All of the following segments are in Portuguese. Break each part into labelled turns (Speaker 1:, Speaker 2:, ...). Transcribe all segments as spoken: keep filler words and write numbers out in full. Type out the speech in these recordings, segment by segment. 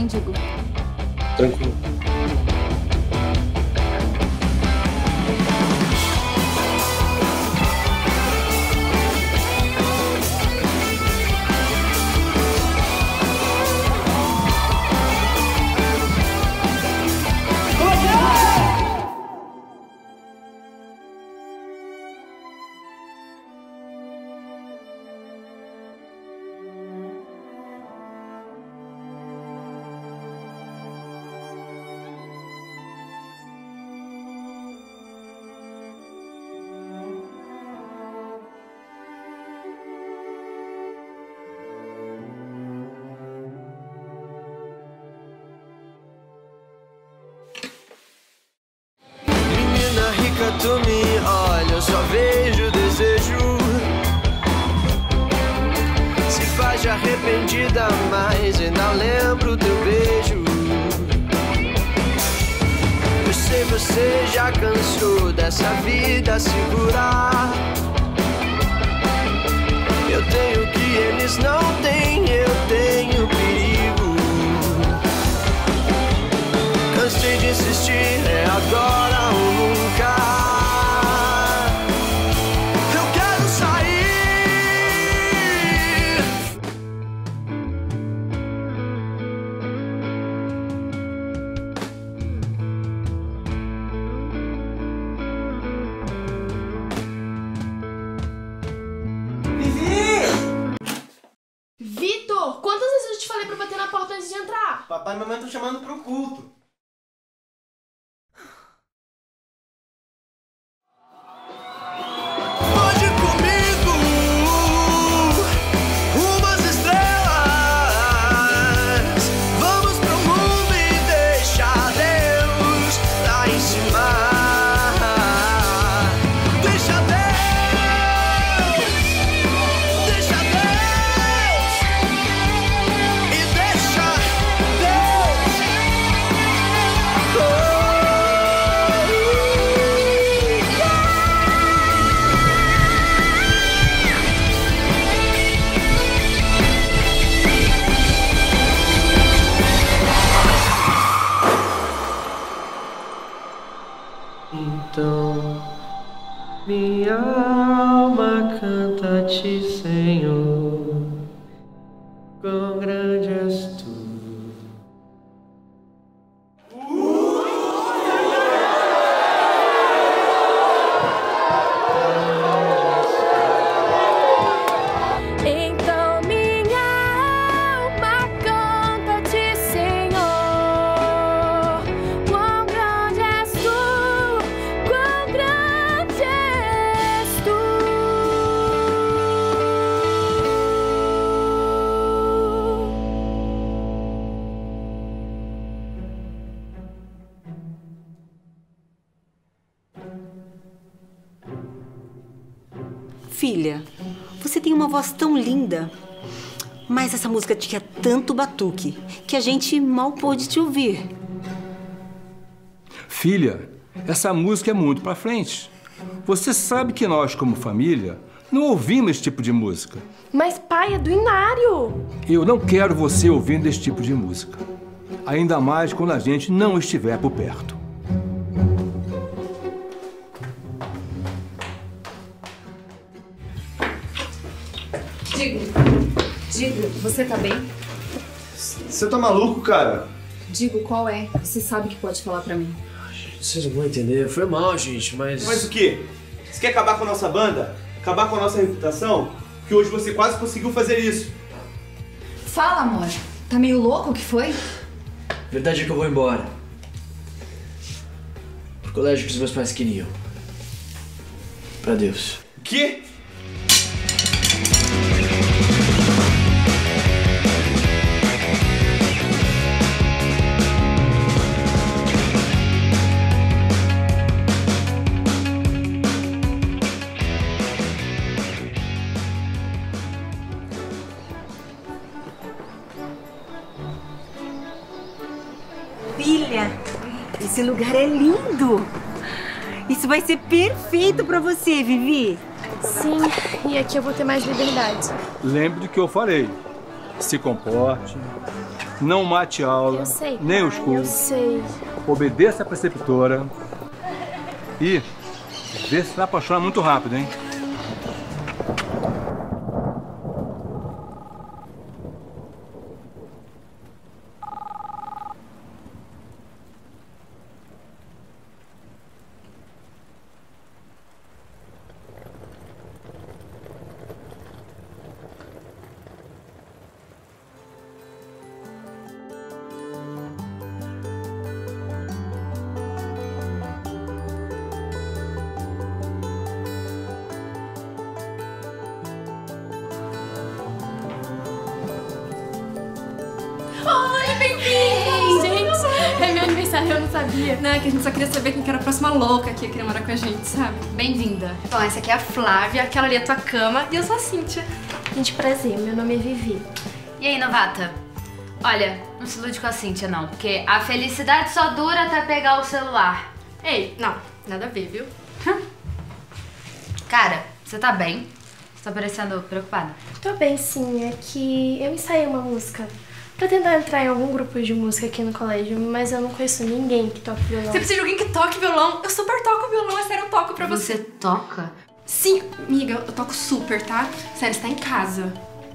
Speaker 1: bem, Digo?
Speaker 2: Tranquilo.
Speaker 3: Tu me olha, eu só vejo desejo. Se faz de arrependida, mas ainda lembro teu beijo. Eu sei, você já cansou dessa vida segurar. Eu tenho o que eles não têm, eu tenho perigo. Cansei de insistir, é agora ou nunca.
Speaker 4: Vitor, quantas vezes eu te falei pra bater na porta antes de entrar?
Speaker 5: Papai e mamãe estão chamando pro culto.
Speaker 3: Pode ir comigo, umas estrelas. Vamos pro mundo e deixar Deus lá em cima. Deixa Deus, deixa Deus e deixa Deus. Oh.
Speaker 6: Então, minha alma canta a ti, Senhor, quão grande és tu.
Speaker 4: Então minha alma canta a ti, Senhor. Quão grande és tu, quão grande és tu.
Speaker 7: Filha, você tem uma voz tão linda, mas essa música tinha tanto batuque que a gente mal pôde te ouvir.
Speaker 8: Filha, essa música é muito pra frente. Você sabe que nós, como família, não ouvimos esse tipo de música.
Speaker 4: Mas pai, é do Inário.
Speaker 8: Eu não quero você ouvindo esse tipo de música. Ainda mais quando a gente não estiver por perto.
Speaker 1: Digo, Digo, você tá bem?
Speaker 5: Você tá maluco, cara?
Speaker 1: Digo, qual é? Você sabe que pode falar pra mim.
Speaker 6: Vocês não vão entender, foi mal, gente, mas...
Speaker 5: Mas o quê? Você quer acabar com a nossa banda? Acabar com a nossa reputação? Porque hoje você quase conseguiu fazer isso.
Speaker 1: Fala, amor. Tá meio louco o que foi?
Speaker 6: Verdade é que eu vou embora. Pro colégio que os meus pais queriam. Pra Deus.
Speaker 5: O quê?
Speaker 7: Filha, esse lugar é lindo. Isso vai ser perfeito pra você, Vivi.
Speaker 4: Sim, e aqui eu vou ter mais liberdade.
Speaker 8: Lembre do que eu falei. Se comporte, Não mate a aula,
Speaker 4: Eu sei,
Speaker 8: nem os
Speaker 4: pai, eu
Speaker 8: cursos.
Speaker 4: sei.
Speaker 8: Obedeça a preceptora. E vê se vai apaixonar muito rápido, hein?
Speaker 4: Oi, bem-vindo! Gente, é meu aniversário, eu não sabia. Não, é que a gente só queria saber quem que era a próxima louca que ia querer morar com a gente, sabe?
Speaker 1: Bem-vinda.
Speaker 4: Bom, essa aqui é a Flávia, aquela ali é a tua cama e eu sou a Cíntia. Gente, prazer, meu nome é Vivi.
Speaker 1: E aí, novata? Olha, não se ilude com a Cíntia, não, porque a felicidade só dura até pegar o celular.
Speaker 4: Ei, não, nada a ver, viu?
Speaker 1: Cara, você tá bem? Você tá parecendo preocupada.
Speaker 4: Tô bem, sim, é que eu ensaiei uma música pra tentar entrar em algum grupo de música aqui no colégio, mas eu não conheço ninguém que toque violão. Você precisa de alguém que toque violão? Eu super toco violão, é sério, eu toco pra você.
Speaker 1: Você toca?
Speaker 4: Sim, amiga, eu toco super, tá? Sério, você tá em casa.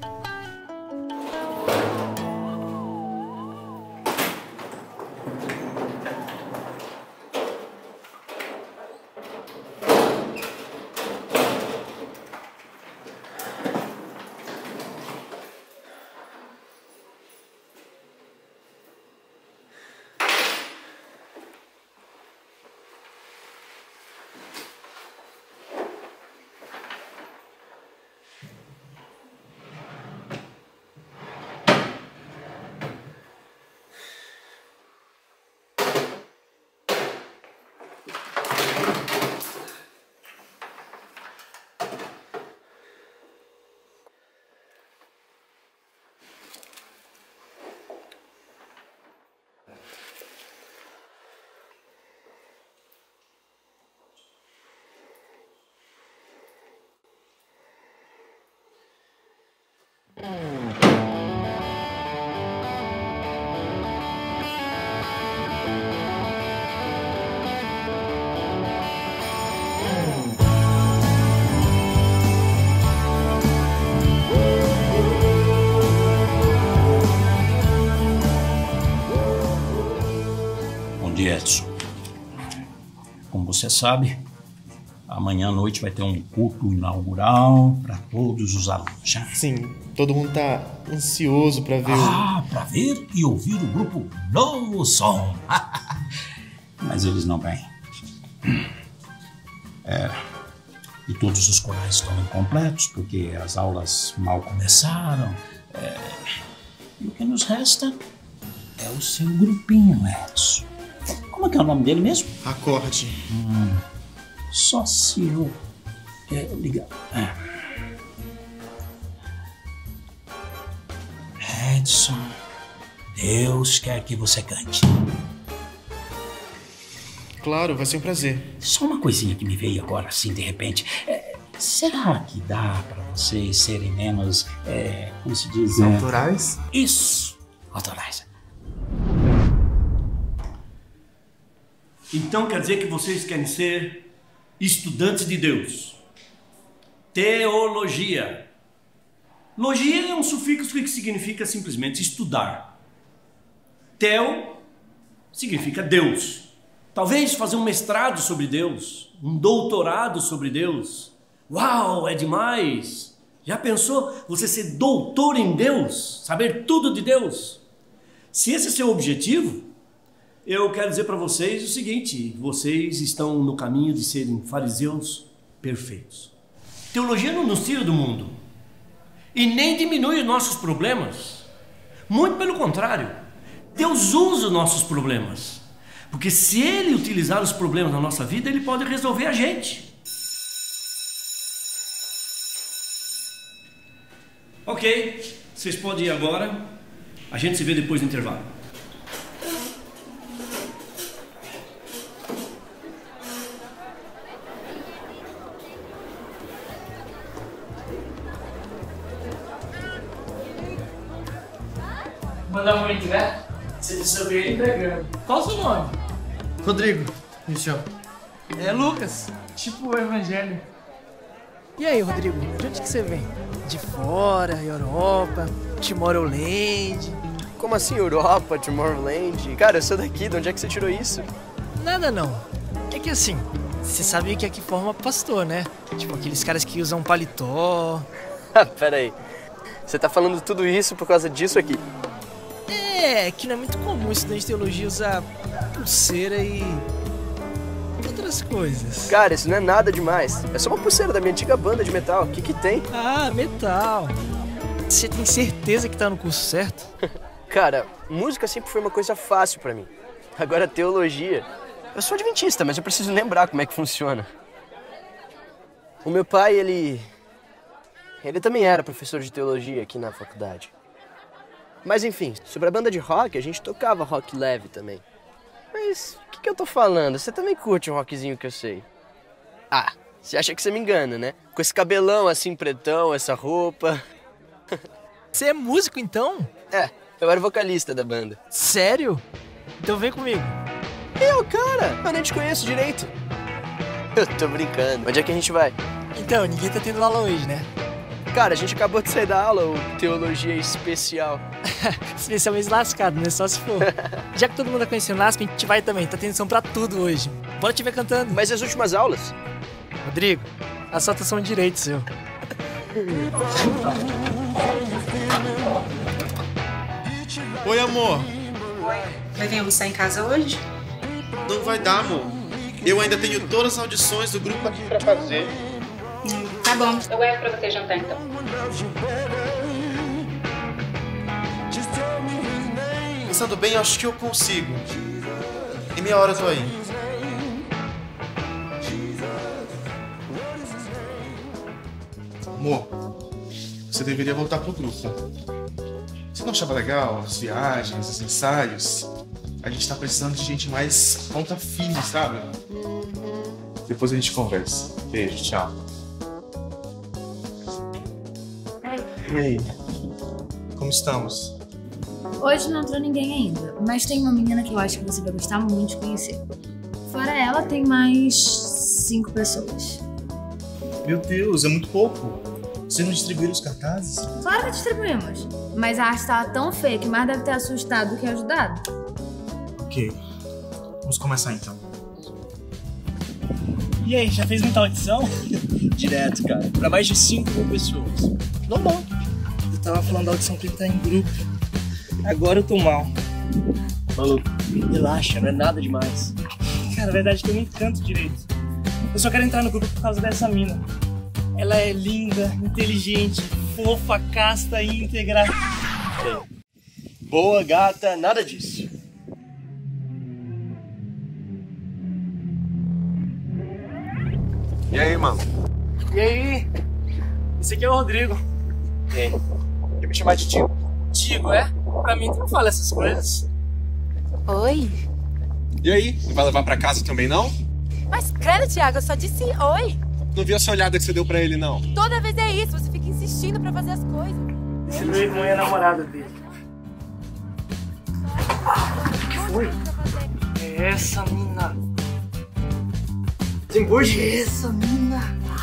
Speaker 2: Edson, como você sabe, amanhã à noite vai ter um culto inaugural para todos os alunos. Já?
Speaker 9: Sim, todo mundo tá ansioso para ver.
Speaker 2: Ah, o... para ver e ouvir o grupo Novo Som. Mas eles não vêm. É, e todos os corais estão incompletos porque as aulas mal começaram. É, e o que nos resta é o seu grupinho, Edson. Como é que é o nome dele mesmo?
Speaker 9: Acorde.
Speaker 2: Hum, só se eu é, ligar. É. Edson, Deus quer que você cante.
Speaker 9: Claro, vai ser um prazer.
Speaker 2: Só uma coisinha que me veio agora assim de repente. É, será que dá para vocês serem menos, é, como se diz?
Speaker 9: Autorais?
Speaker 2: É, isso, autorais.
Speaker 10: Então quer dizer que vocês querem ser estudantes de Deus. Teologia. Logia é um sufixo que significa simplesmente estudar. Teo significa Deus. Talvez fazer um mestrado sobre Deus, um doutorado sobre Deus. Uau, é demais! Já pensou você ser doutor em Deus? Saber tudo de Deus? Se esse é seu objetivo, eu quero dizer para vocês o seguinte: vocês estão no caminho de serem fariseus perfeitos. Teologia não nos tira do mundo e nem diminui os nossos problemas. Muito pelo contrário, Deus usa os nossos problemas, porque se Ele utilizar os problemas na nossa vida, Ele pode resolver a gente. Ok, vocês podem ir agora, a gente se vê depois do intervalo.
Speaker 11: Manda muito, né? Se dissolver, entregando. Qual o seu nome?
Speaker 9: Rodrigo. E o senhor?
Speaker 11: É Lucas, tipo o Evangelho. E aí, Rodrigo, de onde que você vem? De fora, Europa, Tomorrowland?
Speaker 3: Como assim Europa, Tomorrowland? Cara, eu sou daqui, de onde é que você tirou isso?
Speaker 11: Nada não. É que assim, você sabia que aqui forma pastor, né? Tipo aqueles caras que usam paletó.
Speaker 3: Pera aí, você tá falando tudo isso por causa disso aqui?
Speaker 11: É, que não é muito comum estudante de teologia usar pulseira e outras coisas.
Speaker 3: Cara, isso não é nada demais. É só uma pulseira da minha antiga banda de metal. O que que tem?
Speaker 11: Ah, metal. Você tem certeza que tá no curso certo?
Speaker 3: Cara, música sempre foi uma coisa fácil pra mim. Agora teologia. Eu sou adventista, mas eu preciso lembrar como é que funciona. O meu pai, ele... Ele também era professor de teologia aqui na faculdade. Mas enfim, sobre a banda de rock, a gente tocava rock leve também. Mas o que, que eu tô falando? Você também curte um rockzinho que eu sei. Ah, você acha que você me engana, né? Com esse cabelão assim pretão, essa roupa.
Speaker 11: Você é músico então?
Speaker 3: É, eu era vocalista da banda.
Speaker 11: Sério? Então vem comigo.
Speaker 3: Eu, cara, eu nem te conheço direito. Eu tô brincando. Onde é que a gente vai?
Speaker 11: Então, ninguém tá tendo aula hoje, né?
Speaker 3: Cara, a gente acabou de sair da aula, ou teologia especial.
Speaker 11: Especialmente lascado, né? Só se for. Já que todo mundo tá conhecendo Lasca, a gente vai também. Tá tendo som pra tudo hoje. Bora te ver cantando.
Speaker 3: Mas as últimas aulas?
Speaker 11: Rodrigo, as faltas são direitos, seu.
Speaker 9: Oi, amor.
Speaker 12: Oi. Vai vir almoçar em casa hoje?
Speaker 9: Não vai dar, amor. Eu ainda tenho todas as audições do grupo aqui pra fazer.
Speaker 12: Hum, tá bom. Eu entro pra você jantar, então.
Speaker 9: Pensando bem, acho que eu consigo. Em meia hora eu tô aí. Amor, você deveria voltar pro grupo. Você não achava legal as viagens, os ensaios? A gente tá precisando de gente mais ponta firme, sabe? Depois a gente conversa. Beijo, tchau. E aí? Como estamos?
Speaker 1: Hoje não entrou ninguém ainda, mas tem uma menina que eu acho que você vai gostar muito de conhecer. Fora ela, tem mais cinco pessoas.
Speaker 9: Meu Deus, é muito pouco. Vocês não distribuíram os cartazes?
Speaker 1: Claro que distribuímos, mas a arte estava tão feia que mais deve ter assustado do que ajudado.
Speaker 9: Ok, vamos começar então.
Speaker 11: E aí, já fez muita audição?
Speaker 6: Direto, cara. Pra mais de cinco mil pessoas.
Speaker 11: Normal. Eu tava falando da audição que ele tá em grupo. Agora eu tô mal.
Speaker 6: Maluco, relaxa, não é nada demais.
Speaker 11: Cara, na verdade eu nem canto direito. Eu só quero entrar no grupo por causa dessa mina. Ela é linda, inteligente, fofa, casta e íntegra.
Speaker 6: Boa, gata, nada disso.
Speaker 9: E aí, mano?
Speaker 11: E aí? Esse aqui é o Rodrigo.
Speaker 6: E aí? Quer me chamar de tio?
Speaker 11: Tigo, é? Pra mim tu não fala essas coisas.
Speaker 13: Oi?
Speaker 9: E aí? Não vai levar pra casa também, não?
Speaker 13: Mas, credo, Thiago, eu só disse oi.
Speaker 9: Não vi essa olhada que você deu pra ele, não.
Speaker 13: Toda vez é isso, você fica insistindo pra fazer as coisas.
Speaker 11: Esse meu irmão é a namorada dele. O que foi? É essa mina.
Speaker 6: Desembuche.
Speaker 11: É essa mina.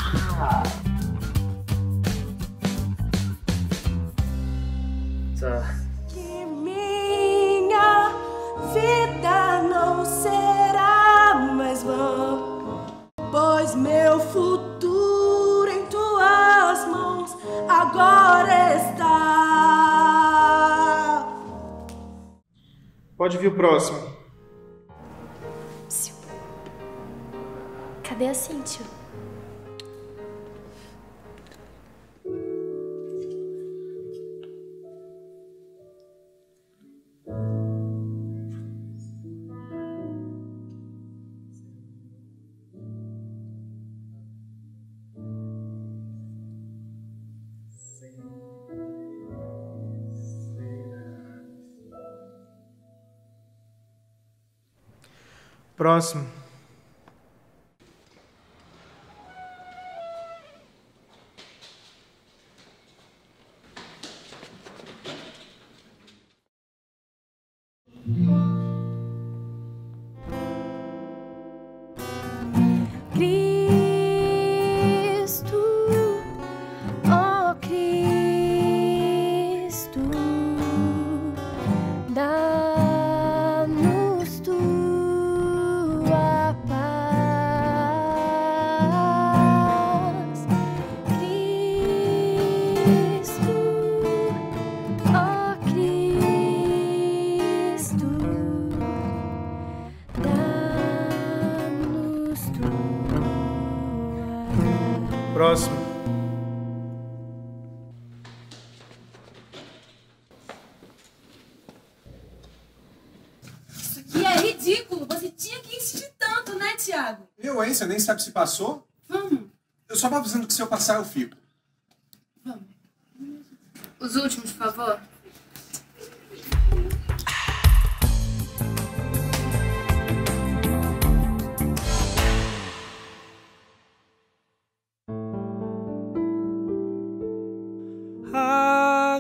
Speaker 6: Tá.
Speaker 14: Que minha vida não será mais vã, pois meu futuro em tuas mãos agora está.
Speaker 9: Pode vir o próximo.
Speaker 4: Cadê a Cíntia?
Speaker 9: Próximo.
Speaker 13: ridículo. Você tinha que insistir tanto, né, Thiago?
Speaker 15: Eu, hein? Você nem sabe se passou?
Speaker 13: Vamos.
Speaker 15: Eu só tava avisando que se eu passar, eu fico.
Speaker 13: Vamos. Os últimos, por favor.
Speaker 16: A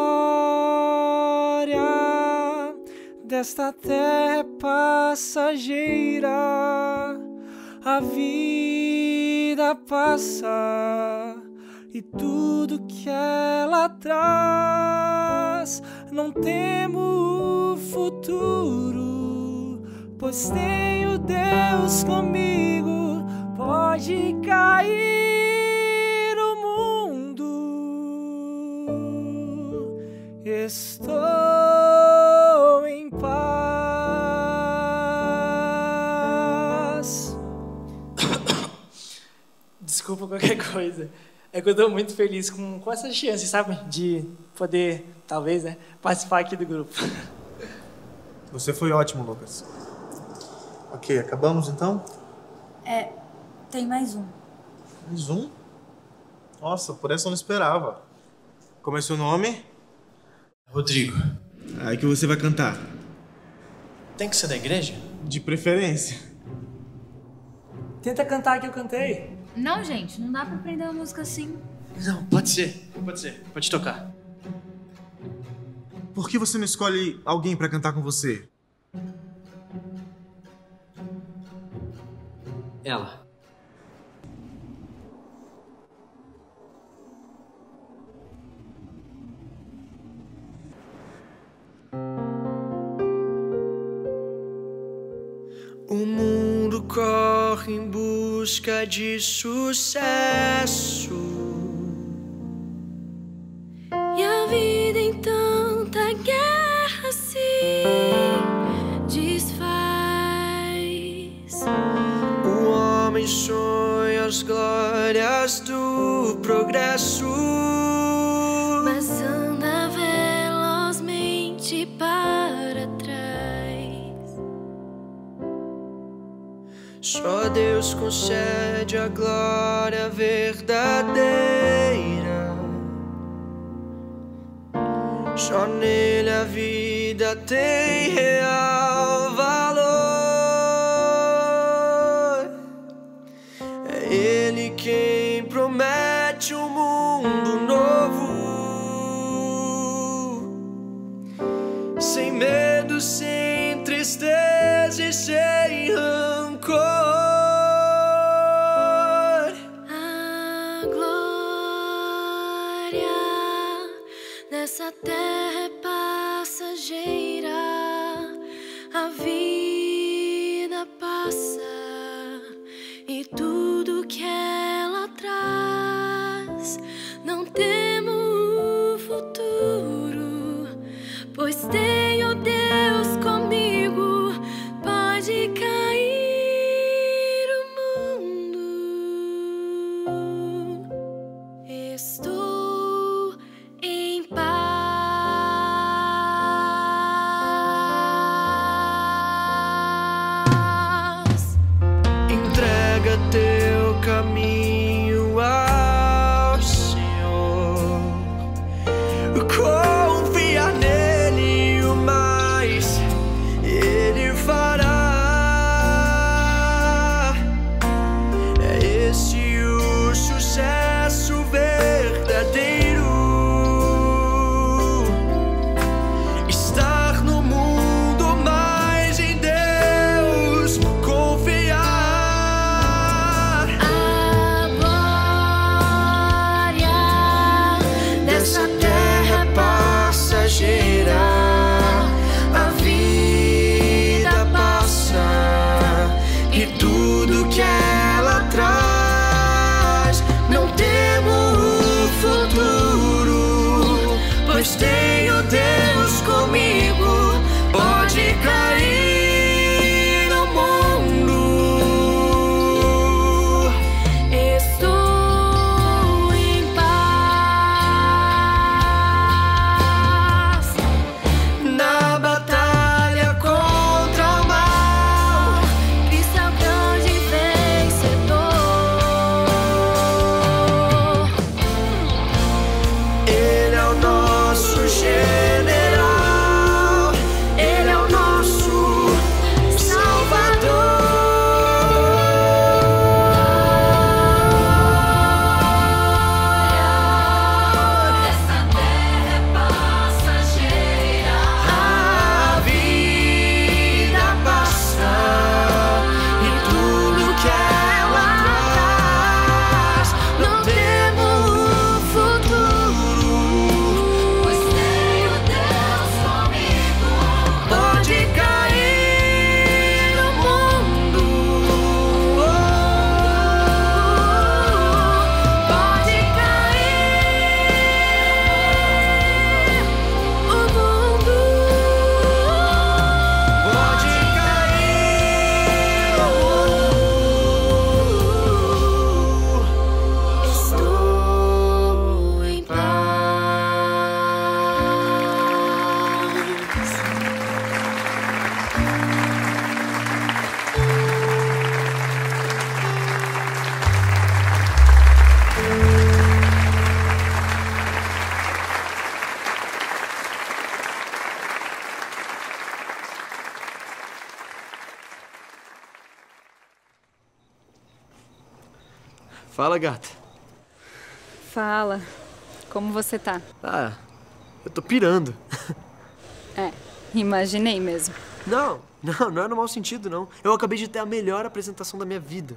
Speaker 16: glória desta terra é passageira, a vida passa e tudo que ela traz. Não temo o futuro, pois tenho Deus comigo. Pode cair o mundo, estou em paz.
Speaker 11: Desculpa qualquer coisa. É que eu tô muito feliz com, com essa chance, sabe? De poder, talvez, né, participar aqui do grupo.
Speaker 9: Você foi ótimo, Lucas. Ok, acabamos então?
Speaker 1: É, tem mais um.
Speaker 9: Mais um? Nossa, por essa eu não esperava. Como é seu nome?
Speaker 3: Rodrigo.
Speaker 9: Aí que você vai cantar.
Speaker 3: Tem que ser da igreja?
Speaker 9: De preferência.
Speaker 11: Tenta cantar que eu cantei.
Speaker 1: Não, gente, não dá pra aprender uma música assim.
Speaker 3: Não, pode ser. Pode ser. Pode tocar.
Speaker 9: Por que você não escolhe alguém pra cantar com você?
Speaker 3: Ela.
Speaker 16: O mundo corre em busca de sucesso,
Speaker 14: E a vida em tanta guerra se desfaz.
Speaker 16: o homem sonha as glórias do progresso,
Speaker 14: Mas anda velozmente para trás.
Speaker 16: só Deus concede a glória verdadeira. Só nele a vida tem real valor. É Ele quem promete um mundo novo, sem medo, sem tristeza e sem rancor.
Speaker 14: A glória dessa terra é passageira, a vida passa e tudo que ela traz. Não temo o futuro, pois tenho Deus comigo. Pode cair o mundo, estou em paz.
Speaker 16: Entrega teu caminho ao Senhor, confia nele, o mais ele fará. É esse o sucesso verdadeiro, estar no mundo, mas em Deus confiar.
Speaker 14: A glória
Speaker 16: Dessa terra é passageira, a vida passa e tudo que ela traz. Não temo o futuro, pois tenho Deus comigo. Pode cair no mundo,
Speaker 14: estou em paz.
Speaker 16: na batalha contra o mal.
Speaker 3: Fala, gata.
Speaker 17: Fala. Como você tá?
Speaker 3: Ah, eu tô pirando.
Speaker 17: É, imaginei mesmo.
Speaker 3: Não, não, não é no mau sentido, não. Eu acabei de ter a melhor apresentação da minha vida.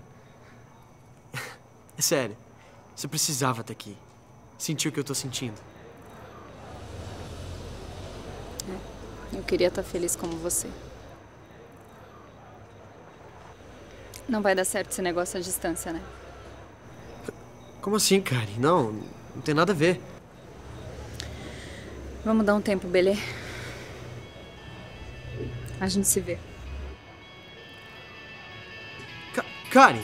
Speaker 3: É sério, você precisava estar aqui. Sentir o que eu tô sentindo.
Speaker 17: É, eu queria estar feliz como você. Não vai dar certo esse negócio à distância, né?
Speaker 3: Como assim, Karen? Não, não tem nada a ver.
Speaker 17: Vamos dar um tempo, Belê. A gente se vê.
Speaker 3: Ka Karen!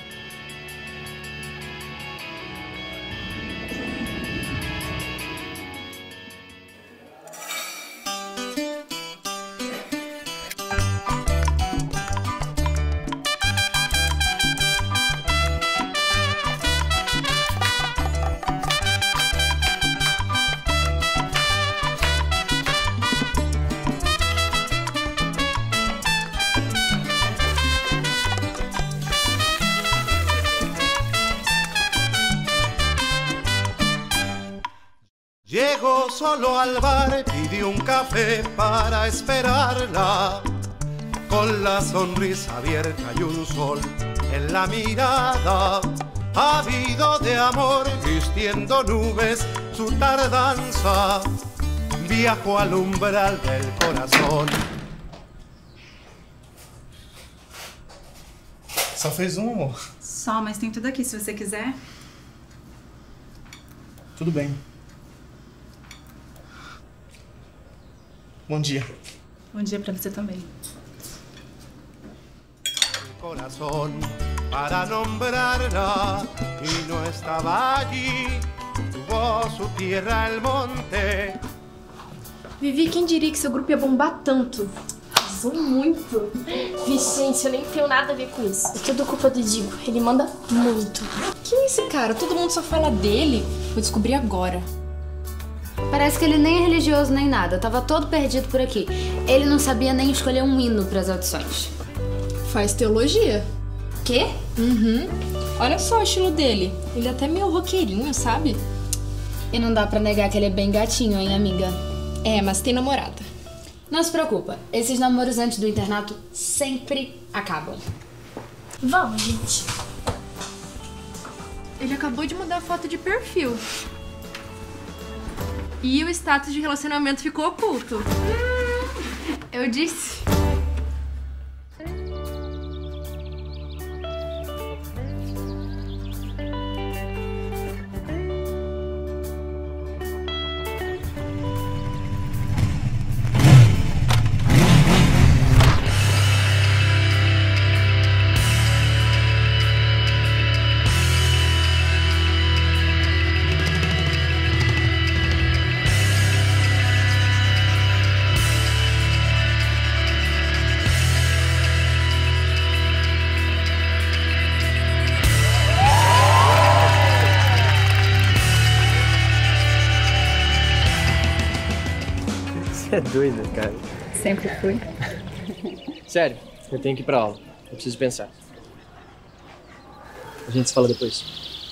Speaker 18: Llegó solo al bar, pidió un café para esperarla, con la sonrisa abierta y un sol en la mirada, ávido de amor, vistiendo nubes su tardanza, viajó al umbral del corazón.
Speaker 9: Só fez um, amor.
Speaker 12: Só, mas tem tudo aqui se você quiser.
Speaker 9: Tudo bem. Bom dia.
Speaker 12: Bom dia pra você também.
Speaker 18: Corazón para nombrarla y no estaba allí, tuvo su tierra el monte.
Speaker 4: Vivi, quem diria que seu grupo ia bombar tanto? Arrasou muito. Vicente, eu nem tenho nada a ver com isso. É tudo culpa do Digo, ele manda muito.
Speaker 19: Quem é esse cara? Todo mundo só fala dele. Vou descobrir agora.
Speaker 1: Parece que ele nem é religioso nem nada, tava todo perdido por aqui. Ele não sabia nem escolher um hino pras audições.
Speaker 19: Faz teologia.
Speaker 1: Quê?
Speaker 19: Uhum. Olha só o estilo dele. Ele é até meio roqueirinho, sabe?
Speaker 1: E não dá pra negar que ele é bem gatinho, hein, amiga?
Speaker 19: É, mas tem namorada.
Speaker 1: Não se preocupa, esses namoros antes do internato sempre acabam.
Speaker 4: Vamos, gente.
Speaker 19: Ele acabou de mudar a foto de perfil. E o status de relacionamento ficou oculto. Hum, eu disse.
Speaker 3: É doida, cara.
Speaker 17: Sempre fui.
Speaker 3: Sério, eu tenho que ir pra aula. Eu preciso pensar. A gente se fala depois.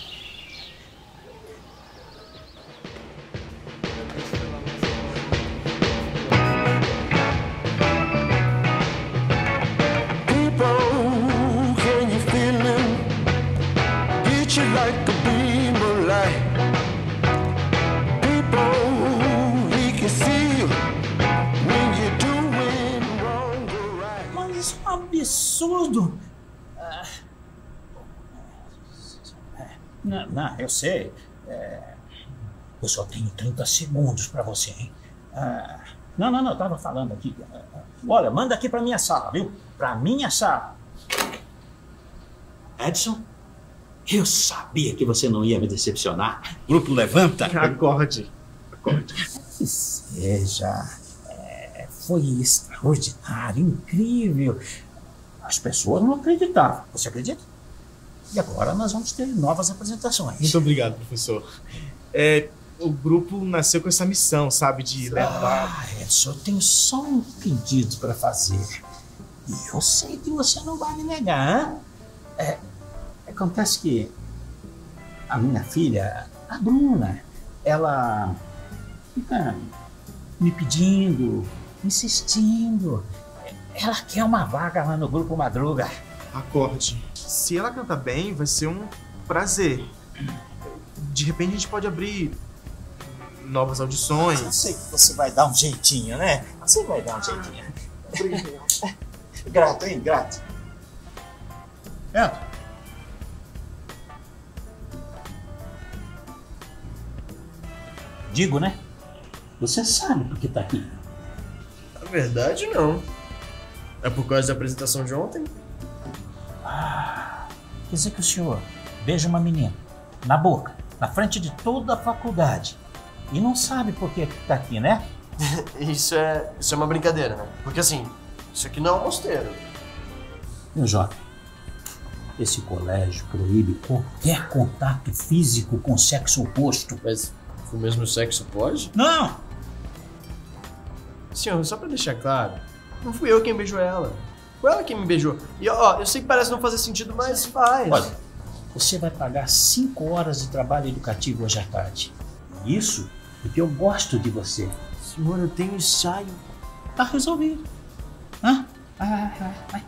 Speaker 2: Absurdo! Ah, não, não, eu sei. É, eu só tenho trinta segundos para você, hein? Ah, não, não, não, eu tava falando aqui. Olha, manda aqui pra minha sala, viu? Pra minha sala. Edson, eu sabia que você não ia me decepcionar. Grupo levanta.
Speaker 9: Acorde. Acorde.
Speaker 2: Que seja. É, foi extraordinário, incrível. As pessoas não acreditavam. Você acredita? E agora nós vamos ter novas apresentações.
Speaker 9: Muito obrigado, professor. É, o grupo nasceu com essa missão, sabe, de levar...
Speaker 2: Ah, Edson, eu tenho só um pedido para fazer. E eu sei que você não vai me negar, hein? É, acontece que a minha filha, a Bruna, ela fica me pedindo, insistindo. Ela quer uma vaga lá no Grupo Madruga.
Speaker 5: Acorde. Se ela canta bem, vai ser um prazer. De repente a gente pode abrir novas audições.
Speaker 2: Eu sei que você vai dar um jeitinho, né? Você vai dar um jeitinho. Grato, hein? Grato. Entra. Digo, né? Você sabe por que tá aqui.
Speaker 3: Na verdade, não. É por causa da apresentação de ontem?
Speaker 2: Ah, quer dizer que o senhor beija uma menina na boca, na frente de toda a faculdade, e não sabe por que tá aqui, né?
Speaker 3: Isso é, isso é uma brincadeira, né? Porque assim, isso aqui não é um mosteiro.
Speaker 2: Meu jovem, esse colégio proíbe qualquer contato físico com o sexo oposto.
Speaker 3: Mas o mesmo sexo pode?
Speaker 2: Não!
Speaker 3: Senhor, só pra deixar claro, não fui eu quem beijou ela. Foi ela quem me beijou. E ó, eu sei que parece não fazer sentido, mas faz.
Speaker 2: Olha, você vai pagar cinco horas de trabalho educativo hoje à tarde. Isso porque eu gosto de você.
Speaker 3: Senhor, eu tenho ensaio.
Speaker 2: Tá resolvido. Hã? Vai, vai, vai, vai.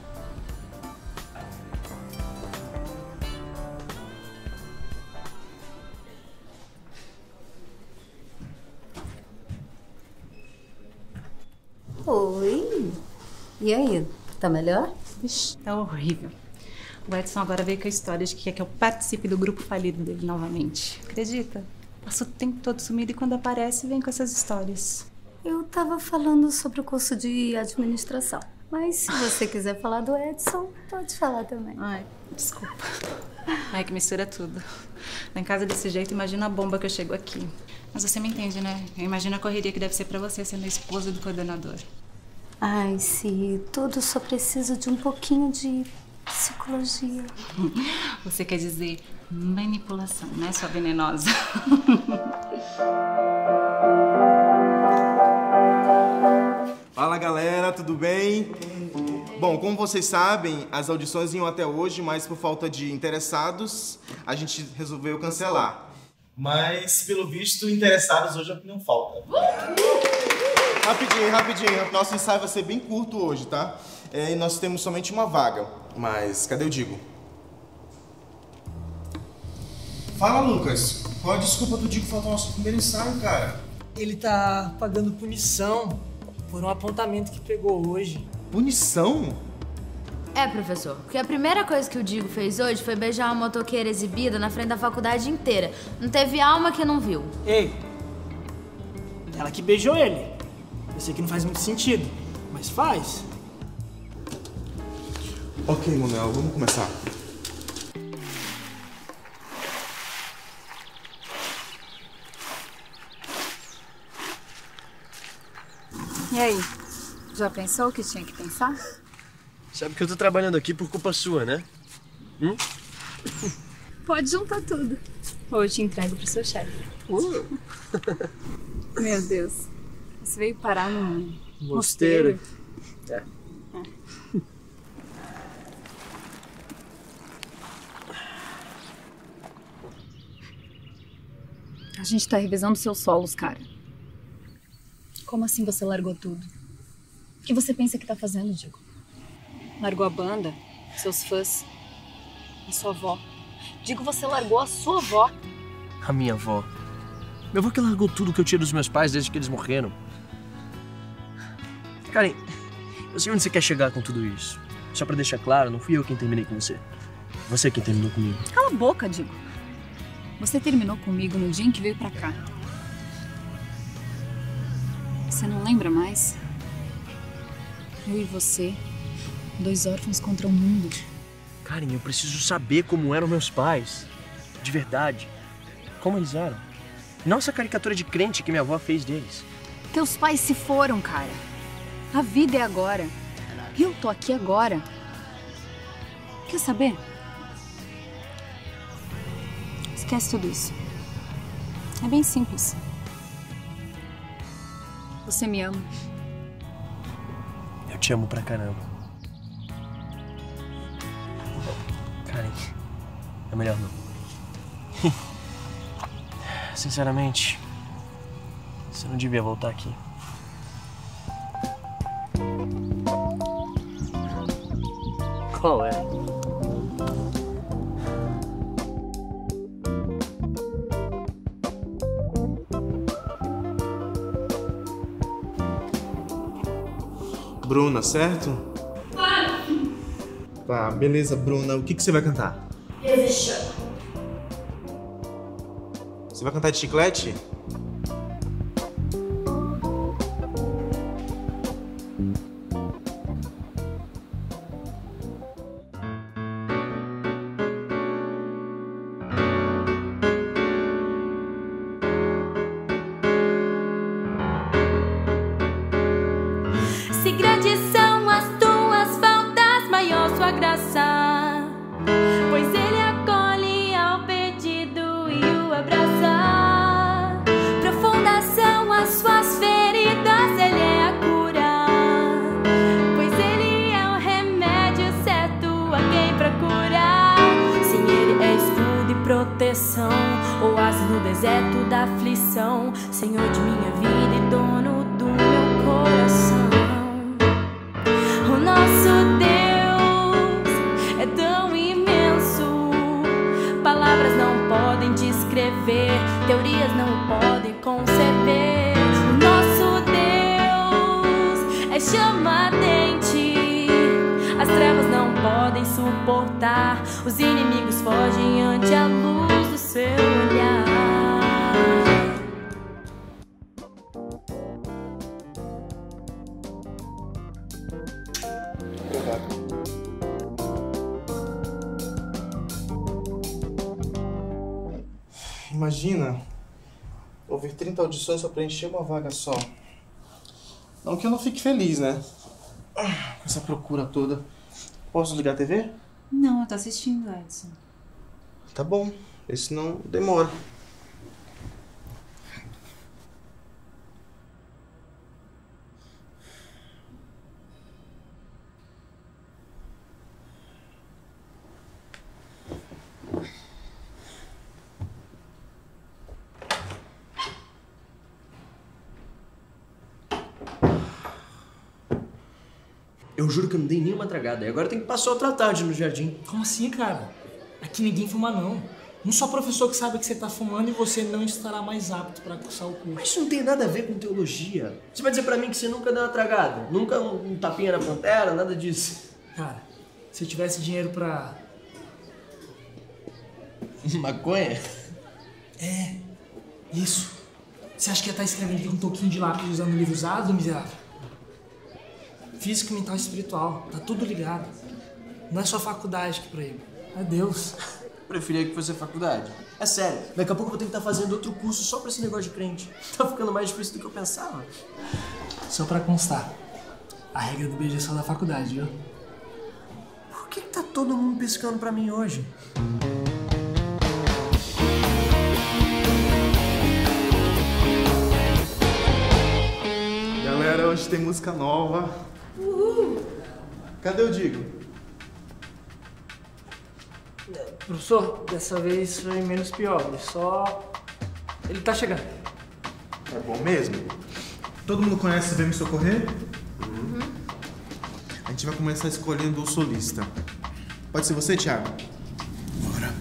Speaker 7: Oi. E aí, tá melhor?
Speaker 12: Ixi, tá horrível. O Edson agora veio com a história de que quer que eu participe do grupo falido dele novamente. Acredita? Passa o tempo todo sumido e quando aparece vem com essas histórias.
Speaker 7: Eu tava falando sobre o curso de administração. Mas se você quiser falar do Edson, pode falar também.
Speaker 12: Ai, desculpa. Ai, que mistura tudo. Lá em casa desse jeito, imagina a bomba que eu chego aqui. Mas você me entende, né? Eu imagino a correria que deve ser pra você sendo a esposa do coordenador.
Speaker 7: Ai, sim, tudo só precisa de um pouquinho de psicologia.
Speaker 12: Você quer dizer manipulação, né, sua venenosa?
Speaker 5: Fala galera, tudo bem? Bom, como vocês sabem, as audições iam até hoje, mas por falta de interessados, a gente resolveu cancelar. Mas, pelo visto, interessados hoje não falta. Rapidinho, rapidinho. Nosso ensaio vai ser bem curto hoje, tá? É, e nós temos somente uma vaga. Mas cadê o Digo? Fala, Lucas. Qual a desculpa do Digo faltar o nosso primeiro ensaio, cara?
Speaker 11: Ele tá pagando punição por um apontamento que pegou hoje.
Speaker 5: Punição?
Speaker 1: É, professor, porque a primeira coisa que o Digo fez hoje foi beijar uma motoqueira exibida na frente da faculdade inteira. Não teve alma que não viu.
Speaker 11: Ei, ela que beijou ele. Eu sei que não faz muito sentido, mas faz.
Speaker 5: Ok, Manuel, vamos começar.
Speaker 17: E aí, já pensou o que tinha que pensar?
Speaker 3: Sabe que eu tô trabalhando aqui por culpa sua, né? Hum?
Speaker 17: Pode juntar tudo. Ou eu te entrego pro seu chefe.
Speaker 3: Uh.
Speaker 17: Meu Deus. Você veio parar num
Speaker 3: mosteiro.
Speaker 17: mosteiro?
Speaker 3: É.
Speaker 17: A gente tá revisando seus solos, cara. Como assim você largou tudo? O que você pensa que tá fazendo, Diego? Largou a banda, seus fãs, a sua avó. Digo, você largou a sua avó.
Speaker 3: A minha avó. Minha avó que largou tudo que eu tinha dos meus pais desde que eles morreram. Karen, eu sei onde você quer chegar com tudo isso. Só pra deixar claro, não fui eu quem terminei com você. Você quem terminou comigo.
Speaker 17: Cala a boca, Diego. Você terminou comigo no dia em que veio pra cá. Você não lembra mais? Eu e você, dois órfãos contra o mundo.
Speaker 3: Karen, eu preciso saber como eram meus pais. De verdade. Como eles eram. Não essa caricatura de crente que minha avó fez deles.
Speaker 17: Teus pais se foram, cara. A vida é agora. E eu tô aqui agora. Quer saber? Esquece tudo isso. É bem simples. Você me ama.
Speaker 3: Eu te amo pra caramba. Karen, é melhor não. Sinceramente, você não devia voltar aqui. Qual é?
Speaker 5: Bruna, certo? Tá, beleza, Bruna. O que, que você vai cantar?
Speaker 4: Resistir.
Speaker 5: Você vai cantar de chiclete?
Speaker 14: Se grandes são as tuas faltas, maior sua graça, pois ele acolhe ao pedido e o abraça. Profundas são as suas feridas, ele é a cura, pois ele é o remédio certo a quem procura. Sim, ele é escudo e proteção, oásis no deserto da aflição, Senhor de minha vida e dono do meu coração. O nosso Deus é tão imenso, palavras não podem descrever, teorias não podem conceber. O nosso Deus é chama ardente, as trevas não podem suportar, os inimigos fogem ante a luz do seu olhar.
Speaker 5: Imagina ouvir trinta audições só pra encher uma vaga só. Não que eu não fique feliz, né? Com essa procura toda. Posso ligar a T V?
Speaker 12: Não, eu tô assistindo, Edson.
Speaker 5: Tá bom, esse não demora.
Speaker 3: Eu juro que eu não dei nenhuma tragada. E agora eu tenho que passar outra tarde no jardim.
Speaker 11: Como assim, cara? Aqui ninguém fuma, não. Um só professor que sabe que você tá fumando e você não estará mais apto pra cursar o curso.
Speaker 3: Mas isso não tem nada a ver com teologia. Você vai dizer pra mim que você nunca deu uma tragada? Nunca um, um tapinha na pantera? Nada disso.
Speaker 11: Cara, se eu tivesse dinheiro pra...
Speaker 3: Maconha?
Speaker 11: É, isso. Você acha que ia estar escrevendo aqui com um toquinho de lápis usando um livro usado, miserável? Físico, mental e espiritual. Tá tudo ligado. Não é só faculdade que proíbe. É Deus.
Speaker 3: Preferia que fosse faculdade. É sério. Daqui a pouco eu vou ter que estar fazendo outro curso só pra esse negócio de crente. Tá ficando mais difícil do que eu pensava.
Speaker 11: Só pra constar. A regra do beijo é só da faculdade, viu?
Speaker 3: Por que que tá todo mundo piscando pra mim hoje?
Speaker 5: Galera, hoje tem música nova.
Speaker 4: Uhul!
Speaker 5: Cadê o Digo?
Speaker 11: Professor, dessa vez foi menos pior. Ele só... Ele tá chegando.
Speaker 5: É bom mesmo? Todo mundo conhece Vem Me Socorrer?
Speaker 4: Uhum.
Speaker 5: A gente vai começar escolhendo o solista. Pode ser você, Thiago?
Speaker 2: Bora.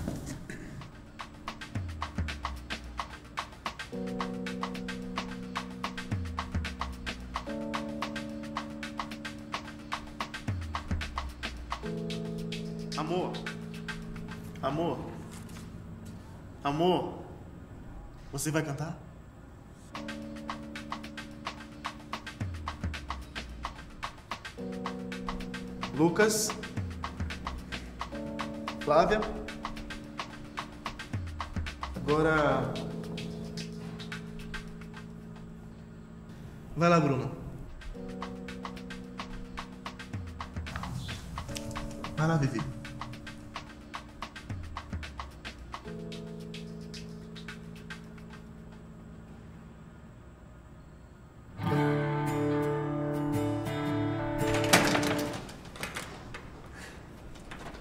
Speaker 5: Amor. Amor. Amor. Você vai cantar? Lucas. Flávia. Agora... Vai lá, Bruna. Vai lá, Vivi.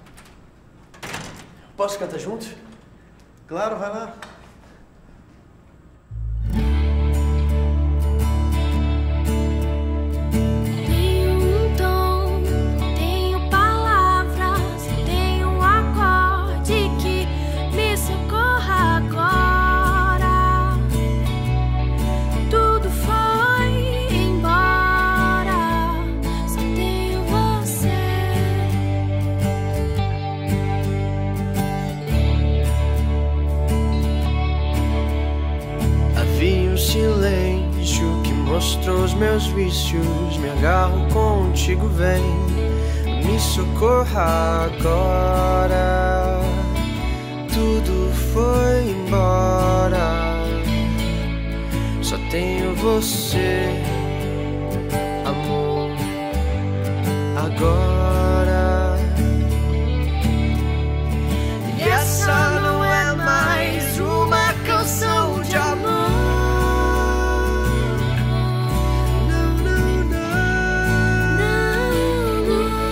Speaker 3: Posso cantar junto?
Speaker 5: Claro, vai lá.
Speaker 16: mostrou os meus vícios, me agarro contigo, vem, me socorra agora. Tudo foi embora, só tenho você, amor, agora. E essa não é mais uma canção de amor. Não, não, não,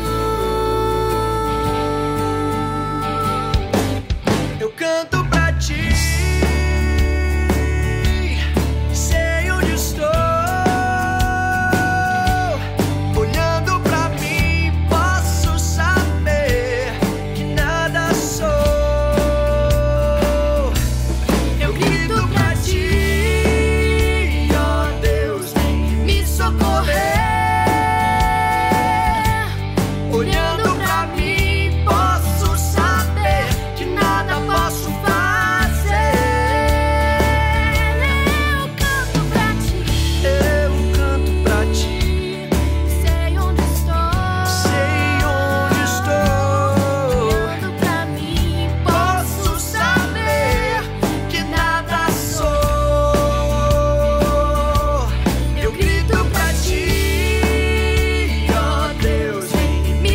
Speaker 16: não. Eu canto pra ti, sei onde estou. Olhando pra mim, posso saber que nada sou. Eu grito pra ti, ó Deus, vem me socorrer. Olhando pra mim, posso saber que nada posso fazer. Eu canto pra ti, eu canto pra ti. Sei onde estou, sei onde estou. Olhando pra mim, posso saber que nada sou. Eu grito pra ti, ó Deus, vem me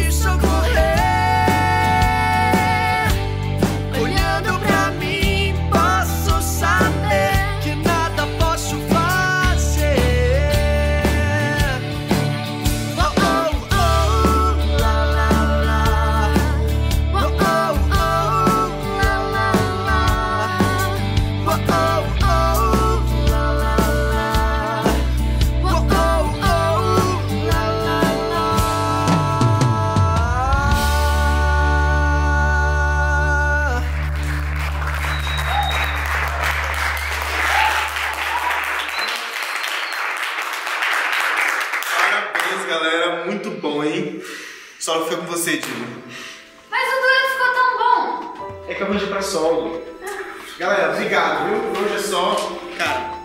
Speaker 16: socorrer. Olhando pra mim, posso saber que nada posso fazer. Oh, oh, oh, la, la, la. Oh, oh, oh, la, la, la. Oh, oh, oh, la, la, la. Oh, oh, oh, la, la, la.
Speaker 5: Parabéns, galera. Muito bom, hein? Só fica com você, Diego.
Speaker 13: Mas o dueto ficou tão bom.
Speaker 5: É que eu arranjei pra solo. Galera, obrigado, viu? Por hoje é só. Cara.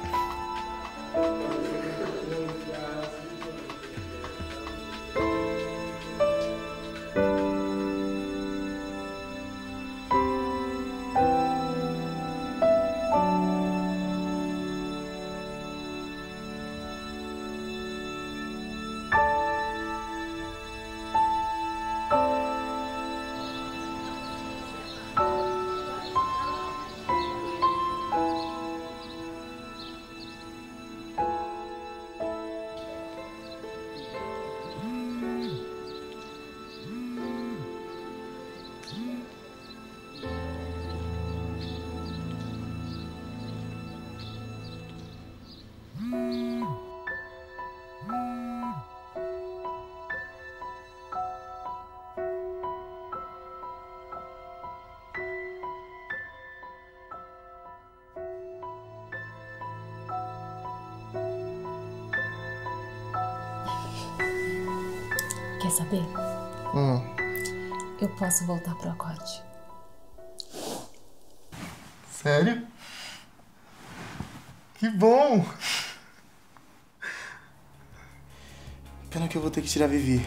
Speaker 1: Quer saber?
Speaker 5: Hum.
Speaker 1: Eu posso voltar pro acorde.
Speaker 5: Sério? Que bom! Pena que eu vou ter que tirar a Vivi.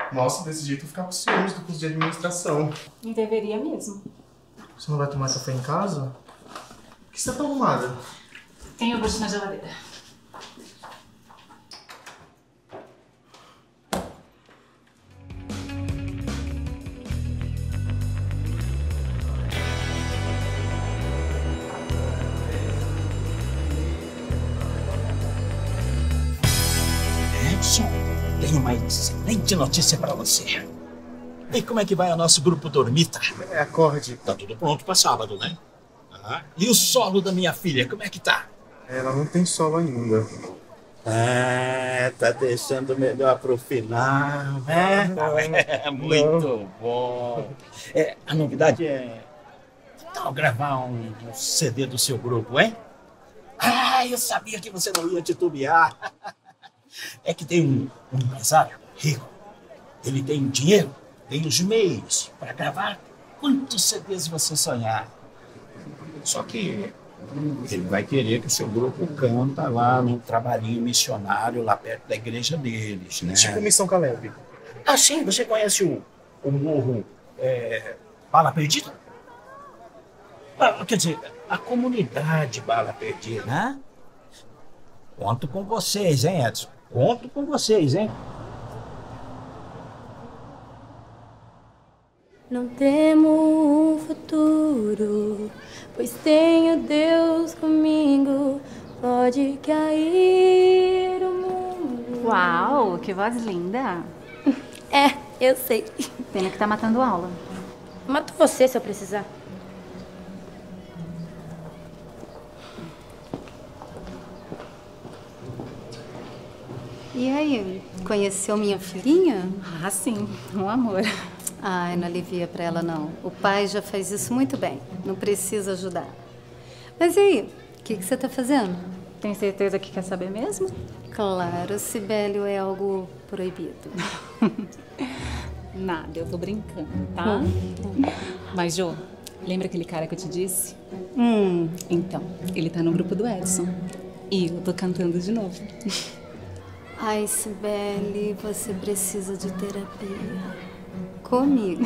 Speaker 5: Nossa, desse jeito eu ficar com ciúmes do curso de administração.
Speaker 12: Deveria mesmo.
Speaker 5: Você não vai tomar café em casa? Por que você tá tão arrumada?
Speaker 12: Tem iogurte na geladeira.
Speaker 2: Edson, tenho uma excelente notícia pra você. E como é que vai o nosso grupo Dormita?
Speaker 5: É acorde.
Speaker 2: Tá tudo pronto pra sábado, né? Ah, e o solo da minha filha, como é que tá?
Speaker 5: Ela não tem solo ainda.
Speaker 2: É, tá deixando melhor pro final, né? É, muito bom. É, a novidade é então, gravar um, um C D do seu grupo, hein? Ah, eu sabia que você não ia titubear. É que tem um, um empresário rico. Ele tem dinheiro, tem os meios para gravar quantos C Ds você sonhar. Só que ele vai querer que o seu grupo canta lá num trabalhinho missionário lá perto da igreja deles, né?
Speaker 5: Tipo Missão Caleb.
Speaker 2: Ah, sim, você conhece o, o morro é, Bala Perdida? Ah, quer dizer, a comunidade Bala Perdida, né? Conto com vocês, hein, Edson? Conto com vocês, hein?
Speaker 14: Não temo um futuro, pois tenho Deus comigo. Pode cair o mundo.
Speaker 12: Uau, que voz linda.
Speaker 14: É, eu sei.
Speaker 12: Pena que tá matando aula.
Speaker 14: Mato você se eu precisar.
Speaker 7: E aí, conheceu minha filhinha?
Speaker 12: Ah, sim, um amor.
Speaker 7: Ai, não alivia pra ela, não. O pai já faz isso muito bem. Não precisa ajudar. Mas e aí? O que, que você tá fazendo?
Speaker 12: Tem certeza que quer saber mesmo?
Speaker 7: Claro, Sibélio é algo proibido.
Speaker 12: Nada, eu tô brincando, tá?
Speaker 7: Hum.
Speaker 12: Mas, Jô, lembra aquele cara que eu te disse?
Speaker 7: Hum.
Speaker 12: Então, ele tá no grupo do Edson. E eu tô cantando de novo.
Speaker 7: Ai, Sibeli, você precisa de terapia. Comigo.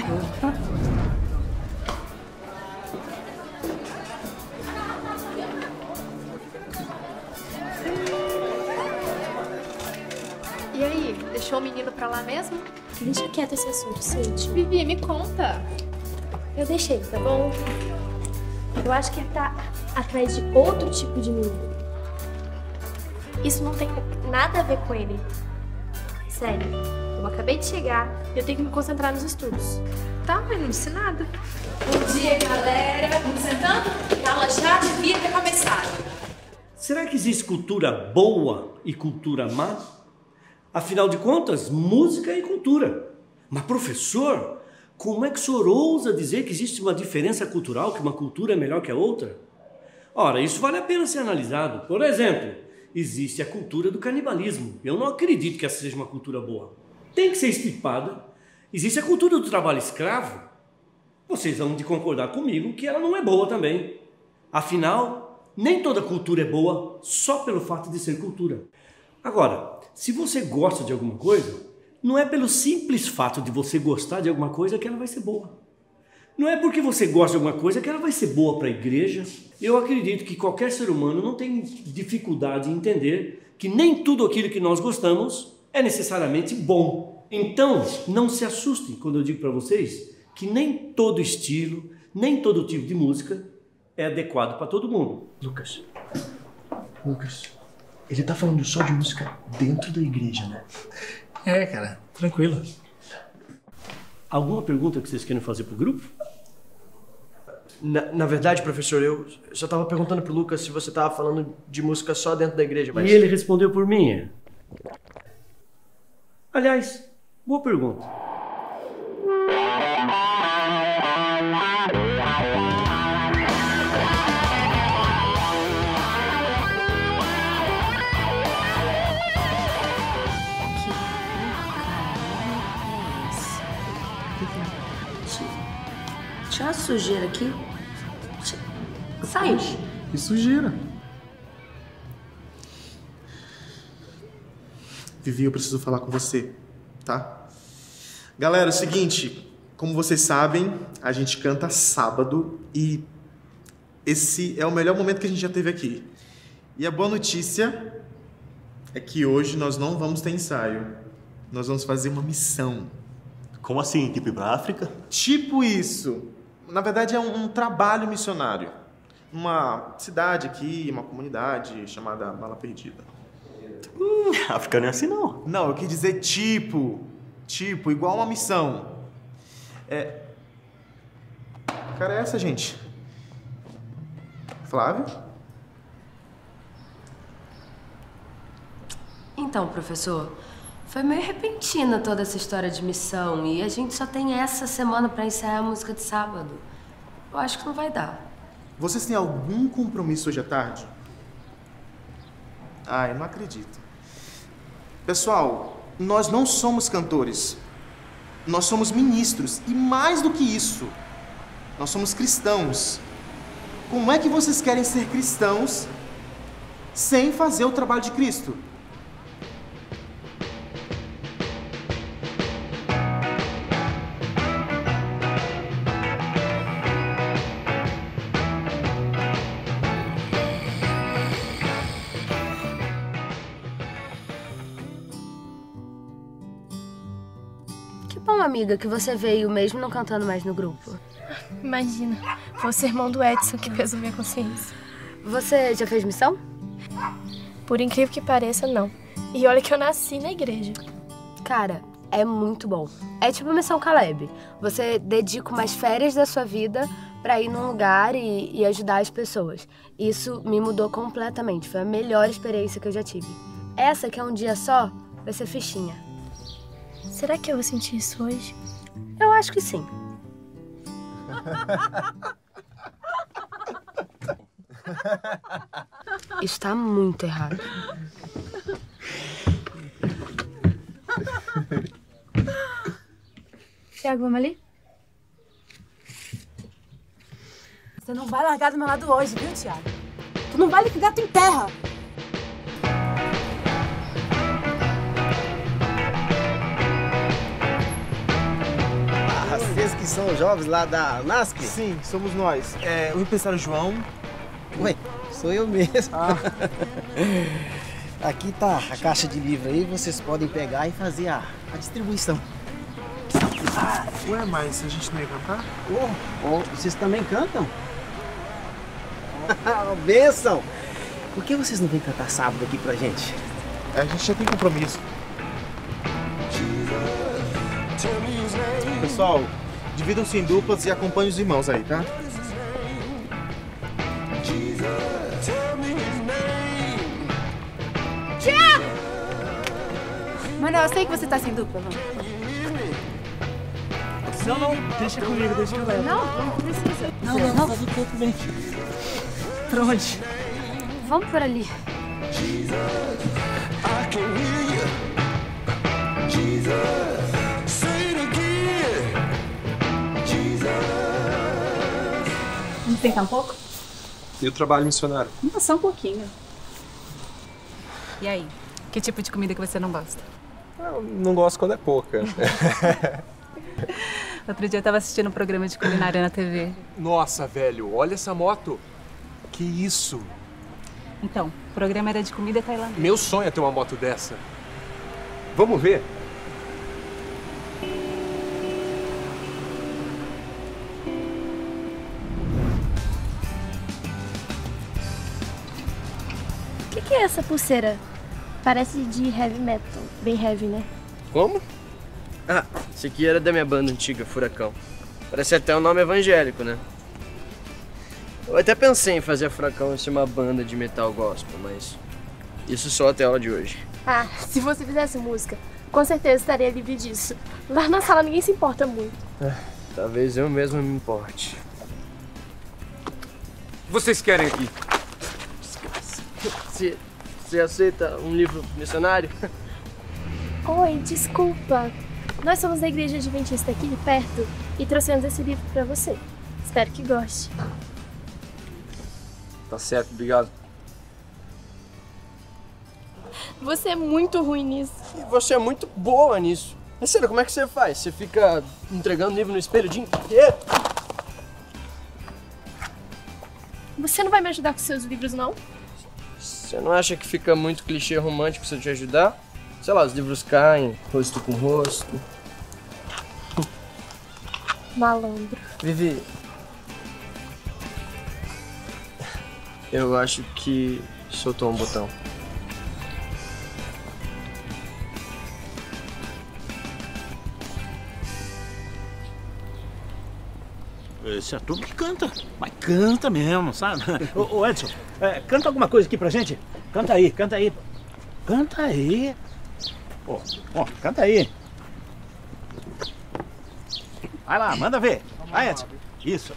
Speaker 4: E aí, deixou o menino pra lá mesmo?
Speaker 20: Deixa quieto esse assunto, Cintia.
Speaker 4: Vivi, me conta.
Speaker 20: Eu deixei, tá bom? Eu acho que ele tá atrás de outro tipo de menino. Isso não tem nada a ver com ele. Sério, eu acabei de chegar e eu tenho que me concentrar nos estudos.
Speaker 4: Tá, mas não disse nada.
Speaker 13: Bom dia, galera. Vamos sentando? A aula já devia ter começado.
Speaker 10: Será que existe cultura boa e cultura má? Afinal de contas, música é cultura. Mas, professor, como é que o senhor ousa dizer que existe uma diferença cultural, que uma cultura é melhor que a outra? Ora, isso vale a pena ser analisado. Por exemplo, existe a cultura do canibalismo. Eu não acredito que essa seja uma cultura boa. Tem que ser extirpada. Existe a cultura do trabalho escravo. Vocês vão de concordar comigo que ela não é boa também. Afinal, nem toda cultura é boa só pelo fato de ser cultura. Agora, se você gosta de alguma coisa, não é pelo simples fato de você gostar de alguma coisa que ela vai ser boa. Não é porque você gosta de alguma coisa que ela vai ser boa para a igreja. Eu acredito que qualquer ser humano não tem dificuldade em entender que nem tudo aquilo que nós gostamos é necessariamente bom. Então, não se assustem quando eu digo para vocês que nem todo estilo, nem todo tipo de música é adequado para todo mundo.
Speaker 3: Lucas, Lucas, ele tá falando só de música dentro da igreja, né?
Speaker 11: É, cara, tranquilo.
Speaker 10: Alguma pergunta que vocês querem fazer pro grupo?
Speaker 3: Na, na verdade, professor, eu só tava perguntando pro Lucas se você tava falando de música só dentro da igreja, mas...
Speaker 10: E ele respondeu por mim. Aliás, boa pergunta.
Speaker 20: Tinha uma sujeira aqui. Sai.
Speaker 5: Que sujeira. Vivi, eu preciso falar com você, tá? Galera, é o seguinte, como vocês sabem, a gente canta sábado e esse é o melhor momento que a gente já teve aqui. E a boa notícia é que hoje nós não vamos ter ensaio. Nós vamos fazer uma missão.
Speaker 21: Como assim? Tipo ir pra África?
Speaker 5: Tipo isso. Na verdade é um, um trabalho missionário. Uma cidade aqui, uma comunidade chamada Bala Perdida.
Speaker 21: Hum, África não é assim não.
Speaker 5: Não, eu quis dizer tipo. Tipo, igual uma missão. É... Que cara é essa, gente? Flávio?
Speaker 22: Então, professor, foi meio repentina toda essa história de missão e a gente só tem essa semana pra ensaiar a música de sábado. Eu acho que não vai dar.
Speaker 5: Vocês têm algum compromisso hoje à tarde? Ah, eu não acredito. Pessoal, nós não somos cantores. Nós somos ministros. E mais do que isso, nós somos cristãos. Como é que vocês querem ser cristãos sem fazer o trabalho de Cristo?
Speaker 22: Bom, amiga, que você veio mesmo não cantando mais no grupo.
Speaker 4: Imagina, foi o sermão do Edson que pesou minha consciência.
Speaker 22: Você já fez missão?
Speaker 4: Por incrível que pareça, não. E olha que eu nasci na igreja.
Speaker 22: Cara, é muito bom. É tipo Missão Caleb. Você dedica umas férias da sua vida pra ir num lugar e, e ajudar as pessoas. Isso me mudou completamente. Foi a melhor experiência que eu já tive. Essa, que é um dia só, vai ser fichinha.
Speaker 4: Será que eu vou sentir isso hoje?
Speaker 22: Eu acho que sim. Isso tá muito errado.
Speaker 17: Tiago, vamos ali?
Speaker 13: Você não vai largar do meu lado hoje, viu, Tiago? Tu não vai liquidar tu em terra.
Speaker 3: Vocês que são jovens lá da N A S C?
Speaker 5: Sim, somos nós. É, o empresário João.
Speaker 3: Ué, sou eu mesmo.
Speaker 5: Ah.
Speaker 3: Aqui tá a caixa de livro aí, vocês podem pegar e fazer a, a distribuição.
Speaker 5: Ah, ué, mas a gente não ia cantar?
Speaker 3: Oh, oh, vocês também cantam? Oh, benção! Por que vocês não vêm cantar sábado aqui pra gente?
Speaker 5: A gente já tem compromisso. Pessoal, dividam-se em duplas e acompanhem os irmãos aí, tá?
Speaker 13: Tiago! Mano, eu sei que você tá sem dupla, não.
Speaker 11: Não, não, deixa comigo, deixa que eu levo.
Speaker 13: Não, não precisa.
Speaker 11: Não, não, não, tá tudo bem. Pra onde?
Speaker 22: Vamos por ali.
Speaker 12: Vamos tentar um pouco?
Speaker 23: E o trabalho missionário?
Speaker 12: Não, só um pouquinho. E aí? Que tipo de comida que você não gosta?
Speaker 23: Eu não gosto quando é pouca.
Speaker 12: Outro dia eu tava assistindo um programa de culinária na T V.
Speaker 23: Nossa, velho, olha essa moto. Que isso?
Speaker 12: Então, o programa era de comida tailandesa.
Speaker 23: Meu sonho é ter uma moto dessa. Vamos ver?
Speaker 4: O que, que é essa pulseira? Parece de heavy metal. Bem heavy, né?
Speaker 3: Como? Ah, esse aqui era da minha banda antiga, Furacão. Parece até um nome evangélico, né? Eu até pensei em fazer a Furacão ser uma banda de metal gospel, mas isso só até a aula de hoje.
Speaker 4: Ah, se você fizesse música, com certeza estaria livre disso. Lá na sala ninguém se importa muito.
Speaker 3: É, talvez eu mesmo me importe.
Speaker 23: Vocês querem aqui?
Speaker 3: Você, você aceita um livro missionário?
Speaker 4: Oi, desculpa. Nós somos da igreja adventista aqui de perto e trouxemos esse livro pra você. Espero que goste.
Speaker 23: Tá certo, obrigado.
Speaker 4: Você é muito ruim nisso.
Speaker 3: E você é muito boa nisso. Mas sério, como é que você faz? Você fica entregando livro no espelho o dia inteiro?
Speaker 4: Você não vai me ajudar com seus livros, não?
Speaker 3: Você não acha que fica muito clichê romântico se eu te ajudar? Sei lá, os livros caem, rosto com rosto.
Speaker 4: Malandro.
Speaker 3: Vivi, eu acho que soltou um botão.
Speaker 2: Esse ator que canta, mas canta mesmo, sabe? Ô, ô Edson, é, canta alguma coisa aqui pra gente? Canta aí, canta aí. Canta aí. Pô, ó, canta aí. Vai lá, manda ver. Vai, Edson. Isso.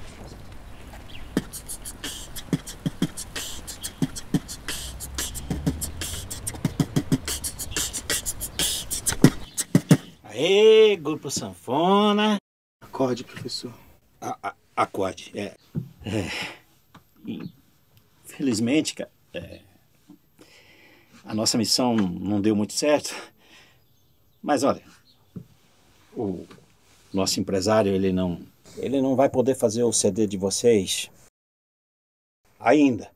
Speaker 2: Aê, grupo sanfona.
Speaker 5: Acorde, professor.
Speaker 2: A, a, acorde, é. é. Infelizmente, cara, é, a nossa missão não deu muito certo. Mas olha, o nosso empresário, ele não, ele não vai poder fazer o C D de vocês ainda.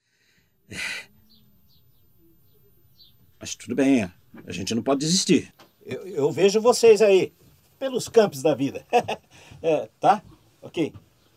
Speaker 2: Mas tudo bem, a gente não pode desistir. Eu, eu vejo vocês aí, pelos campos da vida. É, tá? Ok.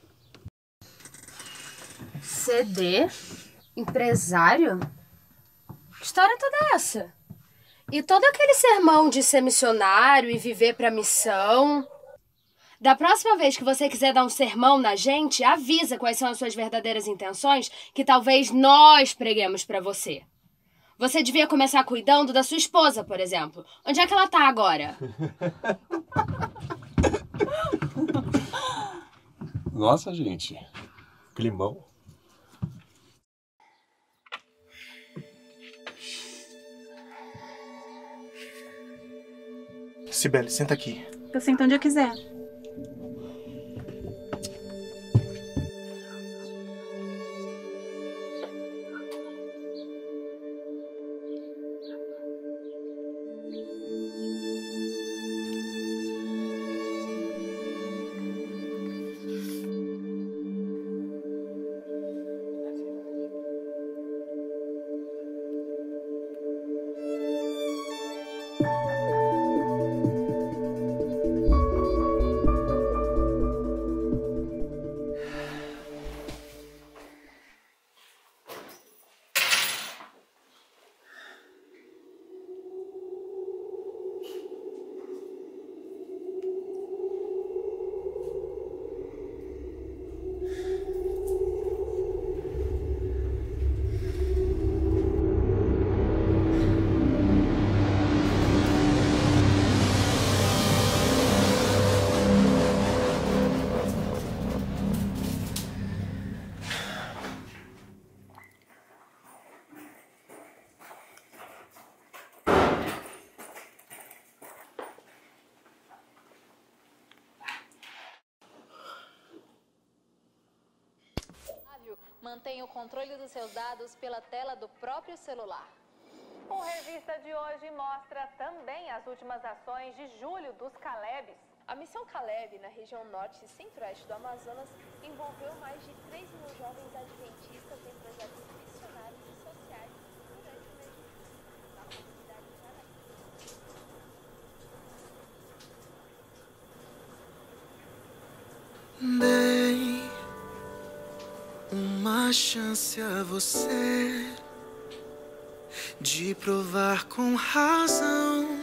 Speaker 22: C D? Empresário? Que história toda é essa? E todo aquele sermão de ser missionário e viver pra missão? Da próxima vez que você quiser dar um sermão na gente, avisa quais são as suas verdadeiras intenções, que talvez nós preguemos pra você. Você devia começar cuidando da sua esposa, por exemplo. Onde é que ela tá agora?
Speaker 6: Nossa, gente. Climão.
Speaker 5: Cibele, senta aqui.
Speaker 12: Eu sento onde eu quiser.
Speaker 8: Mantenha o controle dos seus dados pela tela do próprio celular.
Speaker 15: O Revista de hoje mostra também as últimas ações de julho dos Calebs.
Speaker 24: A missão Caleb, na região norte e centro-oeste do Amazonas, envolveu mais de três mil jovens adventistas em projetos missionários e sociais durante o mês de julho, na comunidade de
Speaker 16: Dei uma chance a você de provar com razão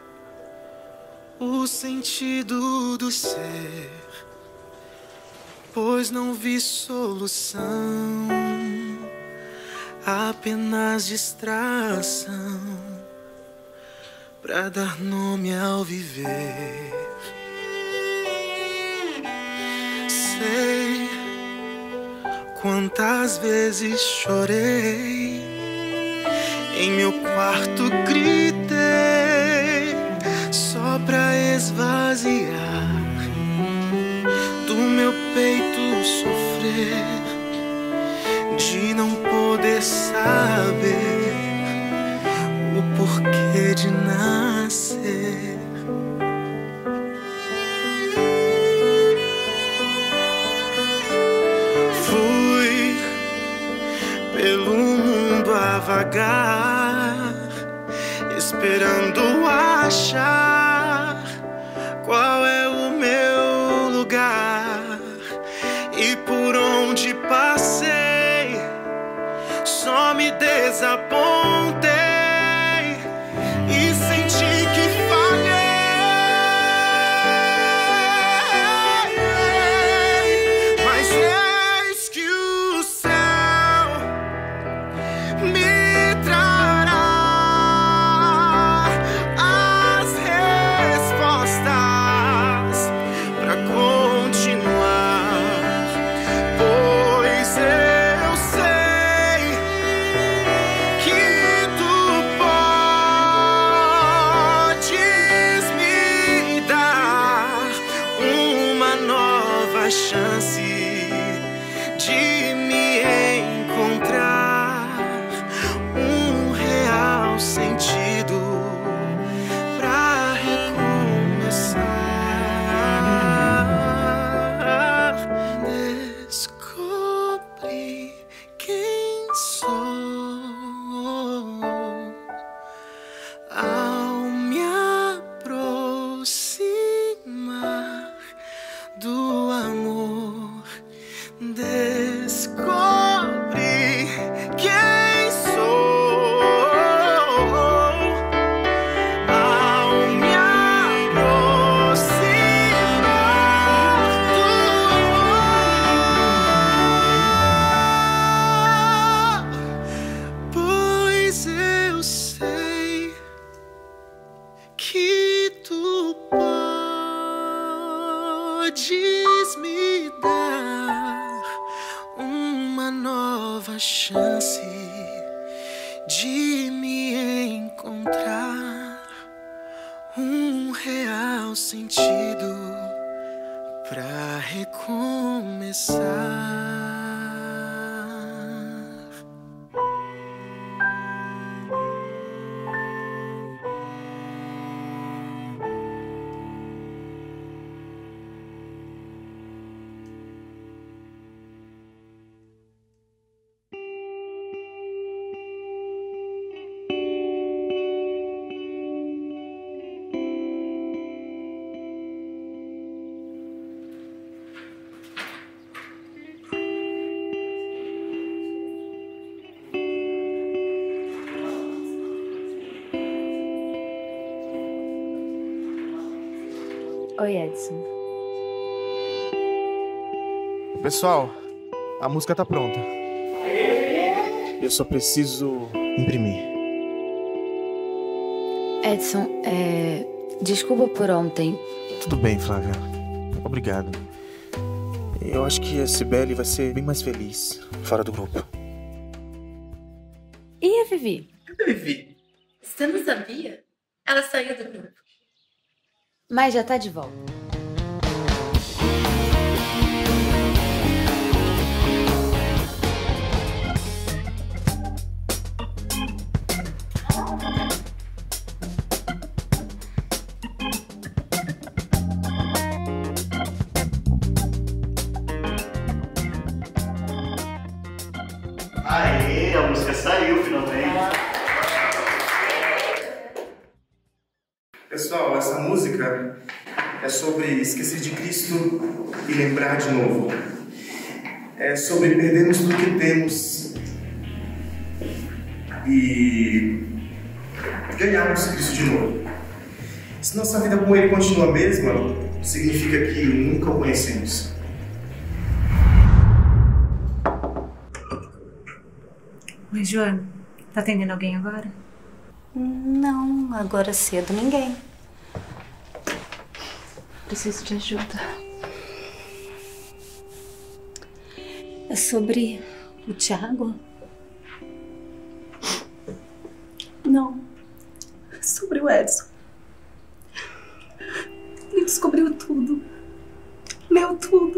Speaker 16: o sentido do ser, pois não vi solução, apenas distração pra dar nome ao viver. Sei quantas vezes chorei, em meu quarto gritei, só pra esvaziar do meu peito sofrer, de não poder saber o porquê de nascer. vagar, esperando achar qual é o meu lugar. E por onde passei, só me desapontei e senti que falhei. Mas eis que o céu me trará as respostas pra continuar, pois eu sei que tu podes me dar uma nova chance de me encontrar, um real sentido pra recomeçar. Descobri quem sou ao me aproximar do amor. Descobri quem sou ao me aproximar do amor, pois eu sei que tu podes me dar uma nova chance de me encontrar, um real sentido pra recomeçar.
Speaker 22: Oi, Edson.
Speaker 5: Pessoal, a música tá pronta. Eu só preciso imprimir.
Speaker 22: Edson, é... desculpa por ontem.
Speaker 5: Tudo bem, Flávia. Obrigado. Eu acho que a Cibele vai ser bem mais feliz fora do grupo.
Speaker 22: E a Vivi?
Speaker 4: Vivi, você não sabia? Ela saiu do grupo.
Speaker 22: Mas já tá de volta.
Speaker 21: Aê, a música saiu finalmente.
Speaker 5: Pessoal, essa música é sobre esquecer de Cristo e lembrar de novo. É sobre perdermos tudo que temos e ganharmos Cristo de novo. Se nossa vida com Ele continua a mesma, significa que nunca o conhecemos.
Speaker 12: Oi, Joana. Tá atendendo alguém agora?
Speaker 22: Não, agora cedo ninguém.
Speaker 12: Preciso de ajuda.
Speaker 22: É sobre o Thiago?
Speaker 12: Não. É sobre o Edson. Ele descobriu tudo. Leu tudo.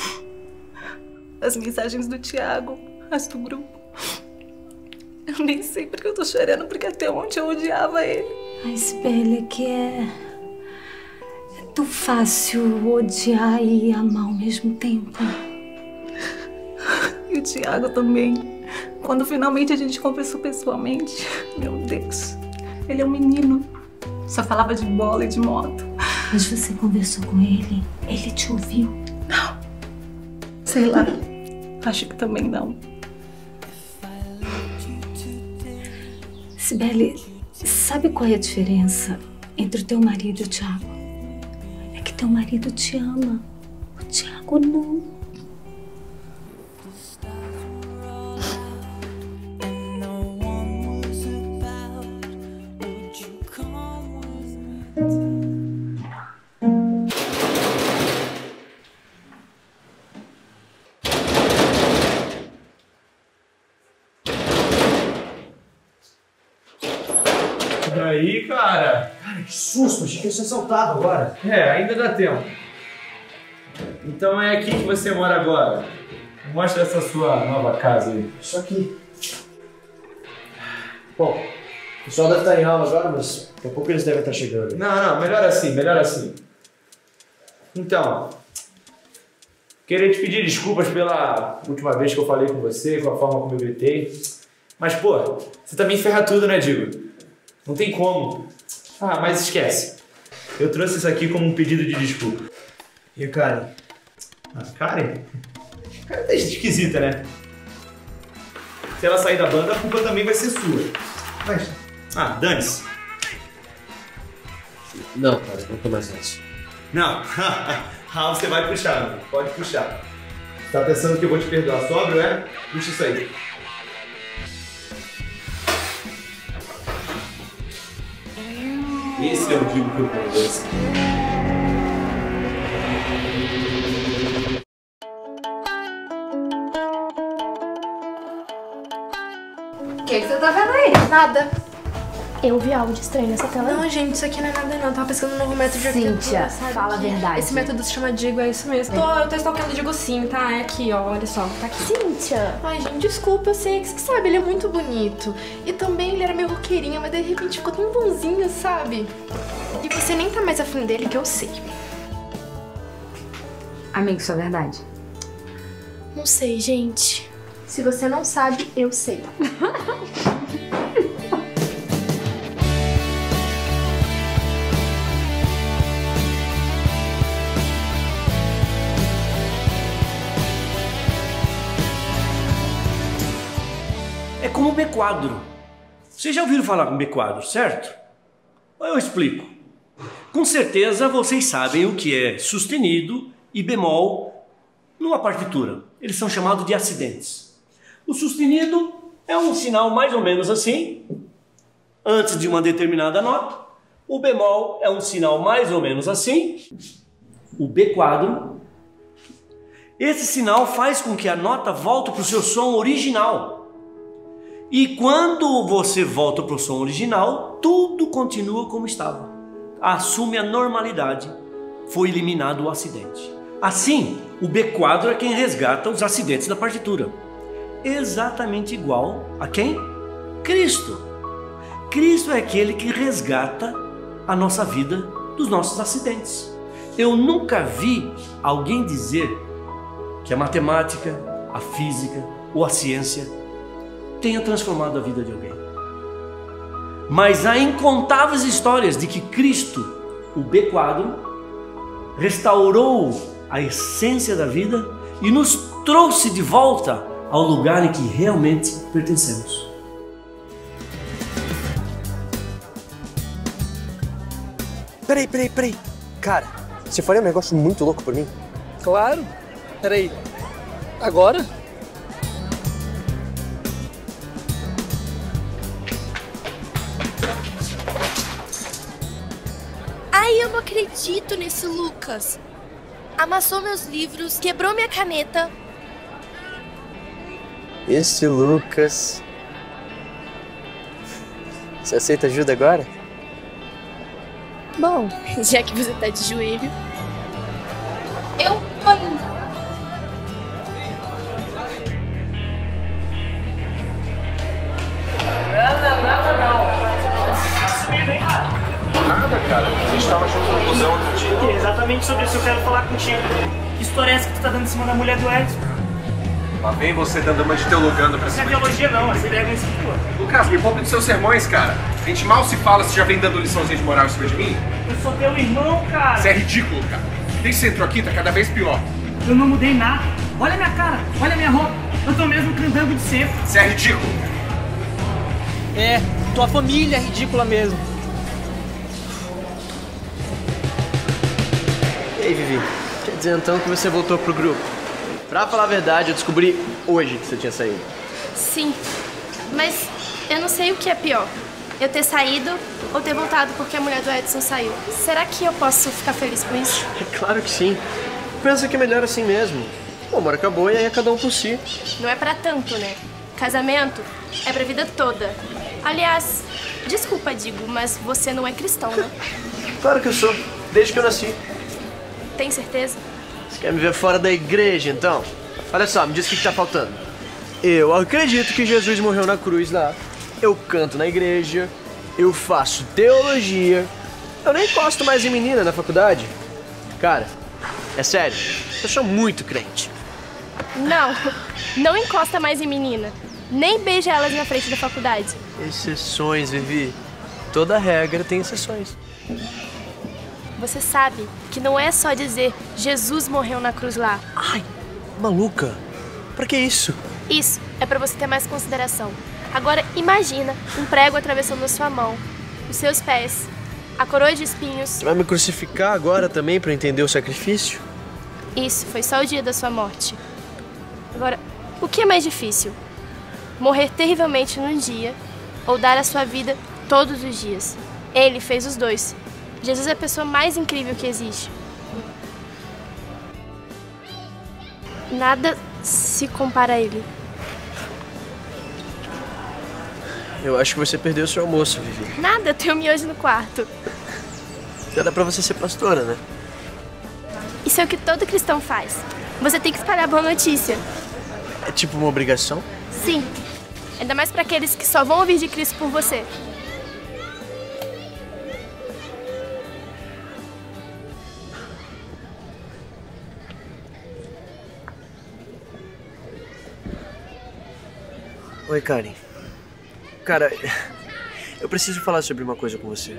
Speaker 12: As mensagens do Thiago, as do grupo. Eu nem sei porque eu tô chorando, porque até ontem eu odiava ele.
Speaker 22: Ai, Sibeli, é que é... É tão fácil odiar e amar ao mesmo tempo.
Speaker 12: E o Thiago também. Quando finalmente a gente conversou pessoalmente, meu Deus, ele é um menino. Só falava de bola e de moto.
Speaker 7: Mas você conversou com ele? Ele te ouviu?
Speaker 12: Não. Sei lá. Acho que também não.
Speaker 7: Cibele, sabe qual é a diferença entre o teu marido e o Thiago? É que teu marido te ama. O Thiago não.
Speaker 1: E aí, cara?
Speaker 3: Cara, que susto, achei que ia ser assaltado agora.
Speaker 1: É, ainda dá tempo. Então é aqui que você mora agora. Mostra essa sua nova casa aí.
Speaker 3: Isso aqui. Bom, o pessoal deve estar em aula agora, mas daqui a pouco eles devem estar chegando.
Speaker 1: Não, não, melhor assim, melhor assim. Então, queria te pedir desculpas pela última vez que eu falei com você, com a forma como eu gritei. Mas, pô, você também ferra tudo, né, Digo? Não tem como. Ah, mas esquece. Eu trouxe isso aqui como um pedido de desculpa.
Speaker 3: E a Karen?
Speaker 1: A Karen? A Karen tá esquisita, né? Se ela sair da banda, a culpa também vai ser sua. Mas... Ah, dane-se.
Speaker 3: Não, cara, não tô mais nessa.
Speaker 1: Não. Ah, você vai puxar, amigo. Pode puxar. Você tá pensando que eu vou te perdoar sóbrio, é? Puxa isso aí. Esse é o Digo que eu conheço.
Speaker 4: O que, que você tá vendo aí?
Speaker 20: Nada. Eu vi algo de estranho nessa tela.
Speaker 4: Não, gente, isso aqui não é nada não. Eu tava pesquisando um novo método de arquitetura,
Speaker 22: Cíntia,
Speaker 4: sabe?
Speaker 22: fala a verdade.
Speaker 4: Esse método se chama Digo, é isso mesmo.
Speaker 22: É.
Speaker 4: Tô, eu tô stalkeando o Digo sim, tá? É aqui, ó, olha só, tá aqui.
Speaker 20: Cíntia!
Speaker 4: Ai, gente, desculpa, eu sei que você sabe, ele é muito bonito. E também ele era meio roqueirinho, mas de repente ficou tão bonzinho, sabe? E você nem tá mais afim dele, que eu sei.
Speaker 22: Amigo, isso é verdade?
Speaker 20: Não sei, gente. Se você não sabe, eu sei.
Speaker 10: É como B quadro. Vocês já ouviram falar com B quadro, certo? Eu explico. Com certeza vocês sabem o que é sustenido e bemol numa partitura. Eles são chamados de acidentes. O sustenido é um sinal mais ou menos assim, antes de uma determinada nota. O bemol é um sinal mais ou menos assim. O B quadro. Esse sinal faz com que a nota volte para o seu som original. E quando você volta para o som original, tudo continua como estava. Assume a normalidade. Foi eliminado o acidente. Assim, o B quadro é quem resgata os acidentes da partitura. Exatamente igual a quem? Cristo. Cristo é aquele que resgata a nossa vida dos nossos acidentes. Eu nunca vi alguém dizer que a matemática, a física ou a ciência tenha transformado a vida de alguém. Mas há incontáveis histórias de que Cristo, o B quadro, restaurou a essência da vida e nos trouxe de volta ao lugar em que realmente pertencemos.
Speaker 3: Peraí, peraí, peraí. Cara, você faria um negócio muito louco por mim?
Speaker 11: Claro. Peraí. Agora?
Speaker 20: Ai, eu não acredito nesse Lucas. Amassou meus livros, quebrou minha caneta.
Speaker 3: Esse Lucas... Você aceita ajuda agora?
Speaker 20: Bom, já que você tá de joelho, eu tô indo.
Speaker 1: Nada, nada não. Nada, cara. A gente tava junto no museu outro dia.
Speaker 9: É exatamente sobre isso que eu quero falar contigo. Que história é essa que tu tá dando em cima da mulher do Edson?
Speaker 23: Lá vem você dando uma de teologando pra
Speaker 1: Não é
Speaker 23: cima.
Speaker 1: teologia não, essa ideia não é isso.
Speaker 23: Lucas, me poupe dos seus sermões, cara. A gente mal se fala, você já vem dando liçãozinha de moral em cima de mim?
Speaker 1: Eu sou teu irmão, cara.
Speaker 23: Você é ridículo, cara. Desde que você entrou aqui, tá cada vez pior.
Speaker 11: Eu não mudei nada. Olha a minha cara, olha a minha roupa. Eu tô mesmo cantando de sempre.
Speaker 23: Você é ridículo.
Speaker 11: É, tua família é ridícula mesmo.
Speaker 3: E aí, Vivi? Quer dizer então que você voltou pro grupo? Pra falar a verdade, eu descobri hoje que você tinha saído.
Speaker 4: Sim, mas eu não sei o que é pior. Eu ter saído ou ter voltado porque a mulher do Edson saiu. Será que eu posso ficar feliz com isso?
Speaker 3: É claro que sim. Pensa que é melhor assim mesmo. O amor acabou e aí é cada um por si.
Speaker 4: Não é pra tanto, né? Casamento é pra vida toda. Aliás, desculpa, digo, mas você não é cristão, né?
Speaker 3: Claro que eu sou, desde que eu nasci.
Speaker 4: Tem certeza?
Speaker 3: Você quer me ver fora da igreja, então? Olha só, me diz o que que tá faltando. Eu acredito que Jesus morreu na cruz lá. Eu canto na igreja. Eu faço teologia. Eu nem encosto mais em menina na faculdade. Cara, é sério, eu sou muito crente.
Speaker 4: Não, não encosta mais em menina. Nem beija elas na frente da faculdade.
Speaker 3: Exceções, Vivi. Toda regra tem exceções.
Speaker 4: Você sabe que não é só dizer Jesus morreu na cruz lá.
Speaker 3: Ai, maluca. Pra que isso?
Speaker 4: Isso é pra você ter mais consideração. Agora imagina um prego atravessando a sua mão, os seus pés, a coroa de espinhos.
Speaker 3: Você vai me crucificar agora também pra entender o sacrifício?
Speaker 4: Isso foi só o dia da sua morte. Agora, o que é mais difícil? Morrer terrivelmente num dia ou dar a sua vida todos os dias? Ele fez os dois. Jesus é a pessoa mais incrível que existe. Nada se compara a ele.
Speaker 3: Eu acho que você perdeu o seu almoço, Vivi.
Speaker 4: Nada, eu tenho miojo no quarto.
Speaker 3: Já dá pra você ser pastora, né?
Speaker 4: Isso é o que todo cristão faz. Você tem que espalhar a boa notícia.
Speaker 3: É tipo uma obrigação?
Speaker 4: Sim. Ainda mais pra aqueles que só vão ouvir de Cristo por você.
Speaker 3: Oi, Karen. Cara, eu preciso falar sobre uma coisa com você.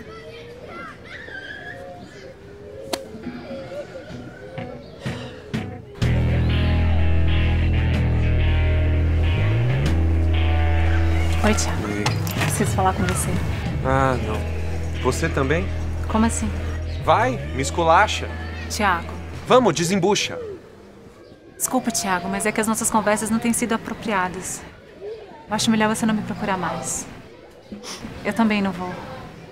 Speaker 17: Oi, Thiago.
Speaker 23: Oi.
Speaker 17: Preciso falar com você.
Speaker 23: Ah, não. Você também?
Speaker 17: Como assim?
Speaker 23: Vai, me esculacha.
Speaker 17: Thiago.
Speaker 23: Vamos, desembucha.
Speaker 17: Desculpa, Thiago, mas é que as nossas conversas não têm sido apropriadas. Eu acho melhor você não me procurar mais. Eu também não vou.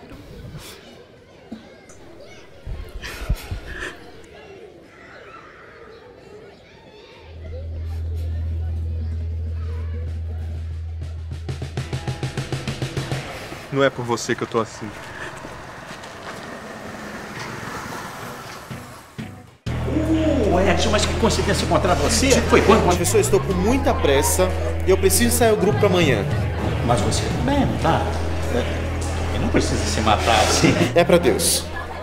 Speaker 23: Não é por você que eu tô assim.
Speaker 2: Uh, Edson, mas que coincidência encontrar você?
Speaker 5: Foi quando? Professor, estou com muita pressa e eu preciso sair do grupo para amanhã.
Speaker 2: Mas você também, não tá? Você não precisa se matar assim.
Speaker 5: É para Deus.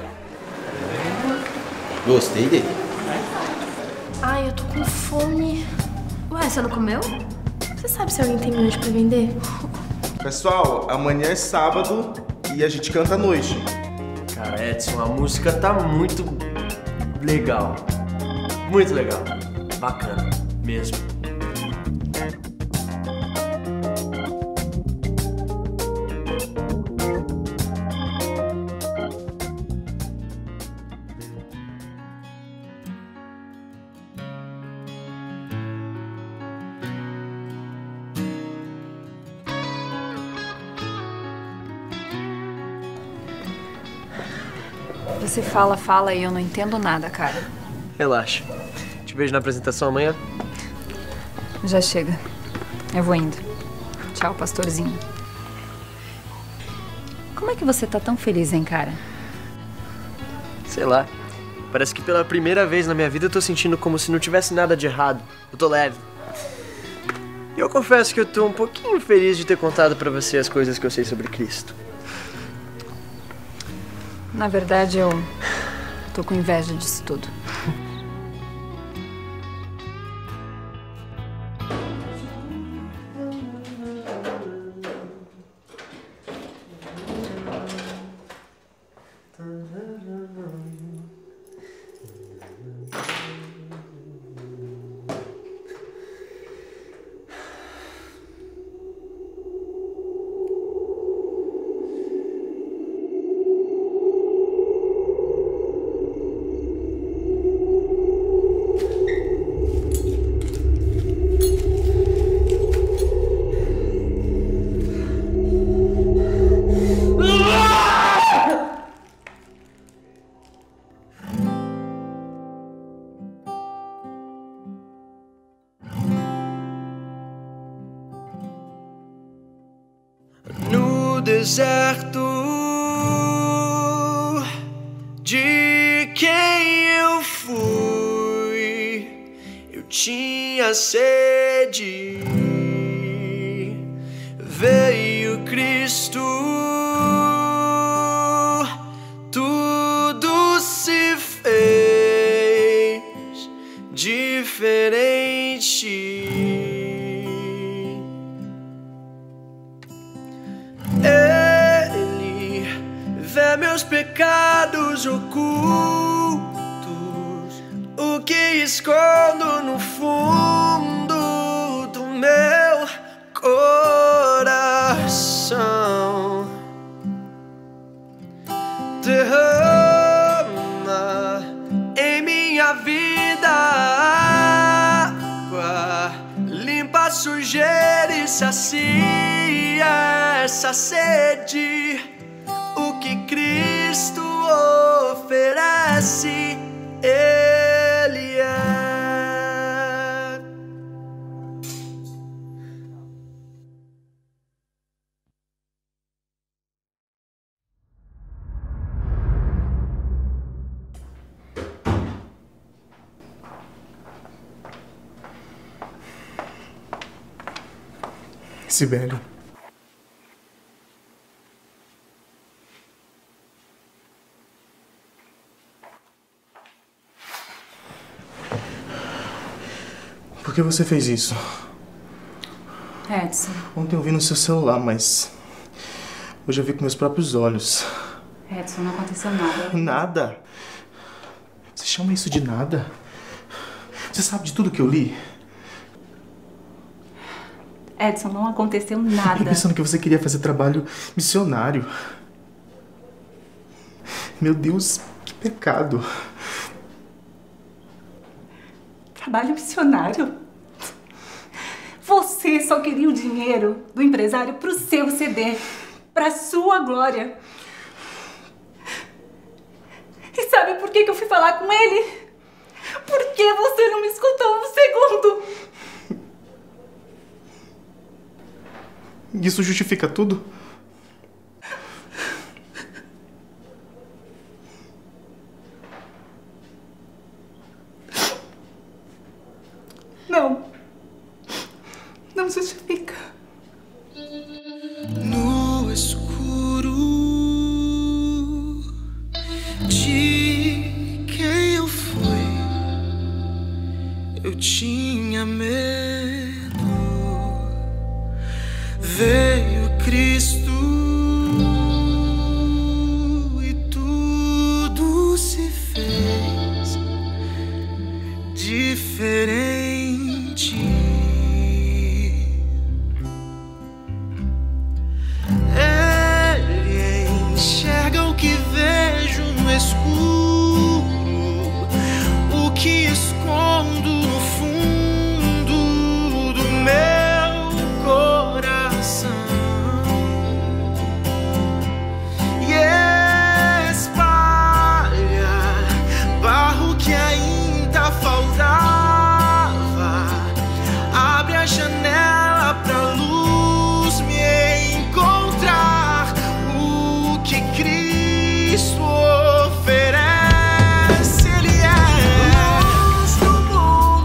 Speaker 2: Gostei dele.
Speaker 4: Ai, eu tô com fome.
Speaker 20: Ué, você não comeu?
Speaker 4: Você sabe se alguém tem miojo pra vender?
Speaker 5: Pessoal, amanhã é sábado e a gente canta à noite.
Speaker 3: Cara, Edson, a música tá muito legal. Muito legal. Bacana, mesmo.
Speaker 17: Você fala, fala e eu não entendo nada, cara.
Speaker 3: Relaxa. Te vejo na apresentação amanhã.
Speaker 17: Já chega. Eu vou indo. Tchau, pastorzinho. Como é que você tá tão feliz, hein, cara?
Speaker 3: Sei lá. Parece que pela primeira vez na minha vida eu tô sentindo como se não tivesse nada de errado. Eu tô leve. E eu confesso que eu tô um pouquinho feliz de ter contado pra você as coisas que eu sei sobre Cristo.
Speaker 17: Na verdade, eu tô com inveja disso tudo.
Speaker 16: deserto de quem eu fui. Eu tinha sede, veio Cristo, tudo se fez diferente. Ele vê meus pecados ocultos, o que escondo no fundo do meu coração. Derrama em minha vida água, limpa a sujeira e sacia essa sede. O que Cristo oferece, Ele é.
Speaker 5: Sibeli. Por que você fez isso?
Speaker 17: Edson.
Speaker 5: Ontem eu vi no seu celular, mas hoje eu vi com meus próprios olhos.
Speaker 17: Edson, não aconteceu nada.
Speaker 5: Nada? Você chama isso de nada? Você sabe de tudo que eu li?
Speaker 17: Edson, não aconteceu nada.
Speaker 5: Eu pensando que você queria fazer trabalho missionário. Meu Deus, que pecado.
Speaker 12: Trabalho missionário? Você só queria o dinheiro do empresário pro seu C D, pra sua glória. E sabe por que que eu fui falar com ele? Porque você não me escutou um segundo.
Speaker 5: Isso justifica tudo?
Speaker 12: Não. Não justifica.
Speaker 16: No escuro de quem eu fui, eu tinha medo. Veio Cristo e tudo se fez diferente. Ele enxerga o que vejo no escuro, o que escondo no fundo do meu coração. E espalha barro que ainda faltava, abre a janela pra luz me encontrar. O que Cristo oferece, Ele é luz do mundo.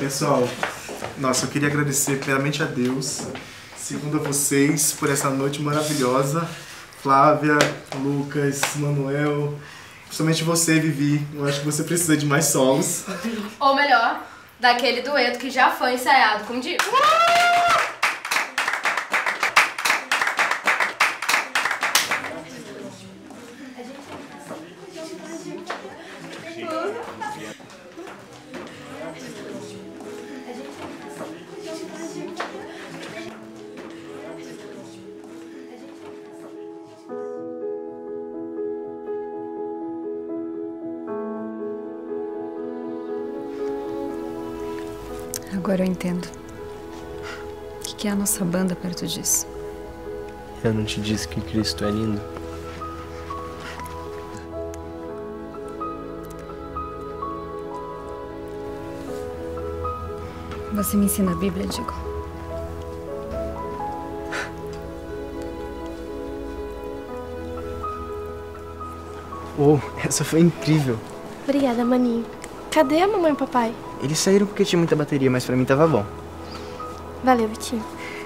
Speaker 5: Pessoal, nossa, eu queria agradecer primeiramente a Deus, segundo a vocês, por essa noite maravilhosa. Flávia, Lucas, Manuel, principalmente você, Vivi. Eu acho que você precisa de mais solos.
Speaker 22: Ou melhor, daquele dueto que já foi ensaiado com o Dico.
Speaker 17: Agora eu entendo. O que que é a nossa banda perto disso?
Speaker 3: Eu não te disse que Cristo é lindo?
Speaker 17: Você me ensina a Bíblia, Diego?
Speaker 3: Oh, essa foi incrível.
Speaker 4: Obrigada, maninho. Cadê a mamãe e o papai?
Speaker 3: Eles saíram porque tinha muita bateria, mas pra mim tava bom.
Speaker 4: Valeu, Vitinho.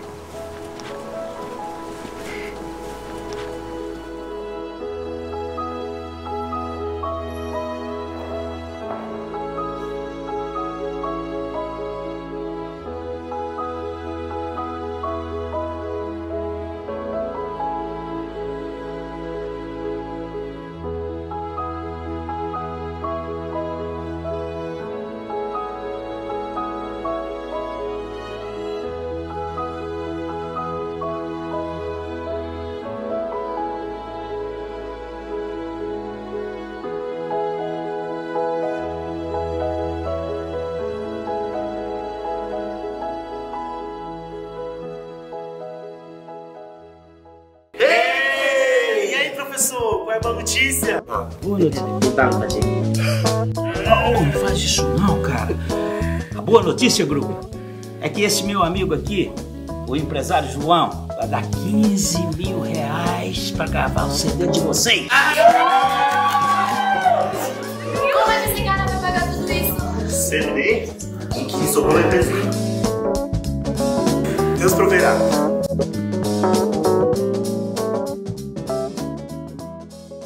Speaker 9: Qual é a boa notícia?
Speaker 2: Boa notícia. Tá, tá aqui. Não, não faz isso não, cara. A boa notícia, grupo, é que esse meu amigo aqui, o empresário João, vai dar quinze mil reais pra gravar o C D de vocês.
Speaker 4: Como é que esse cara vai pagar tudo isso?
Speaker 9: C D? O que sobrou é presente. Deus proverá.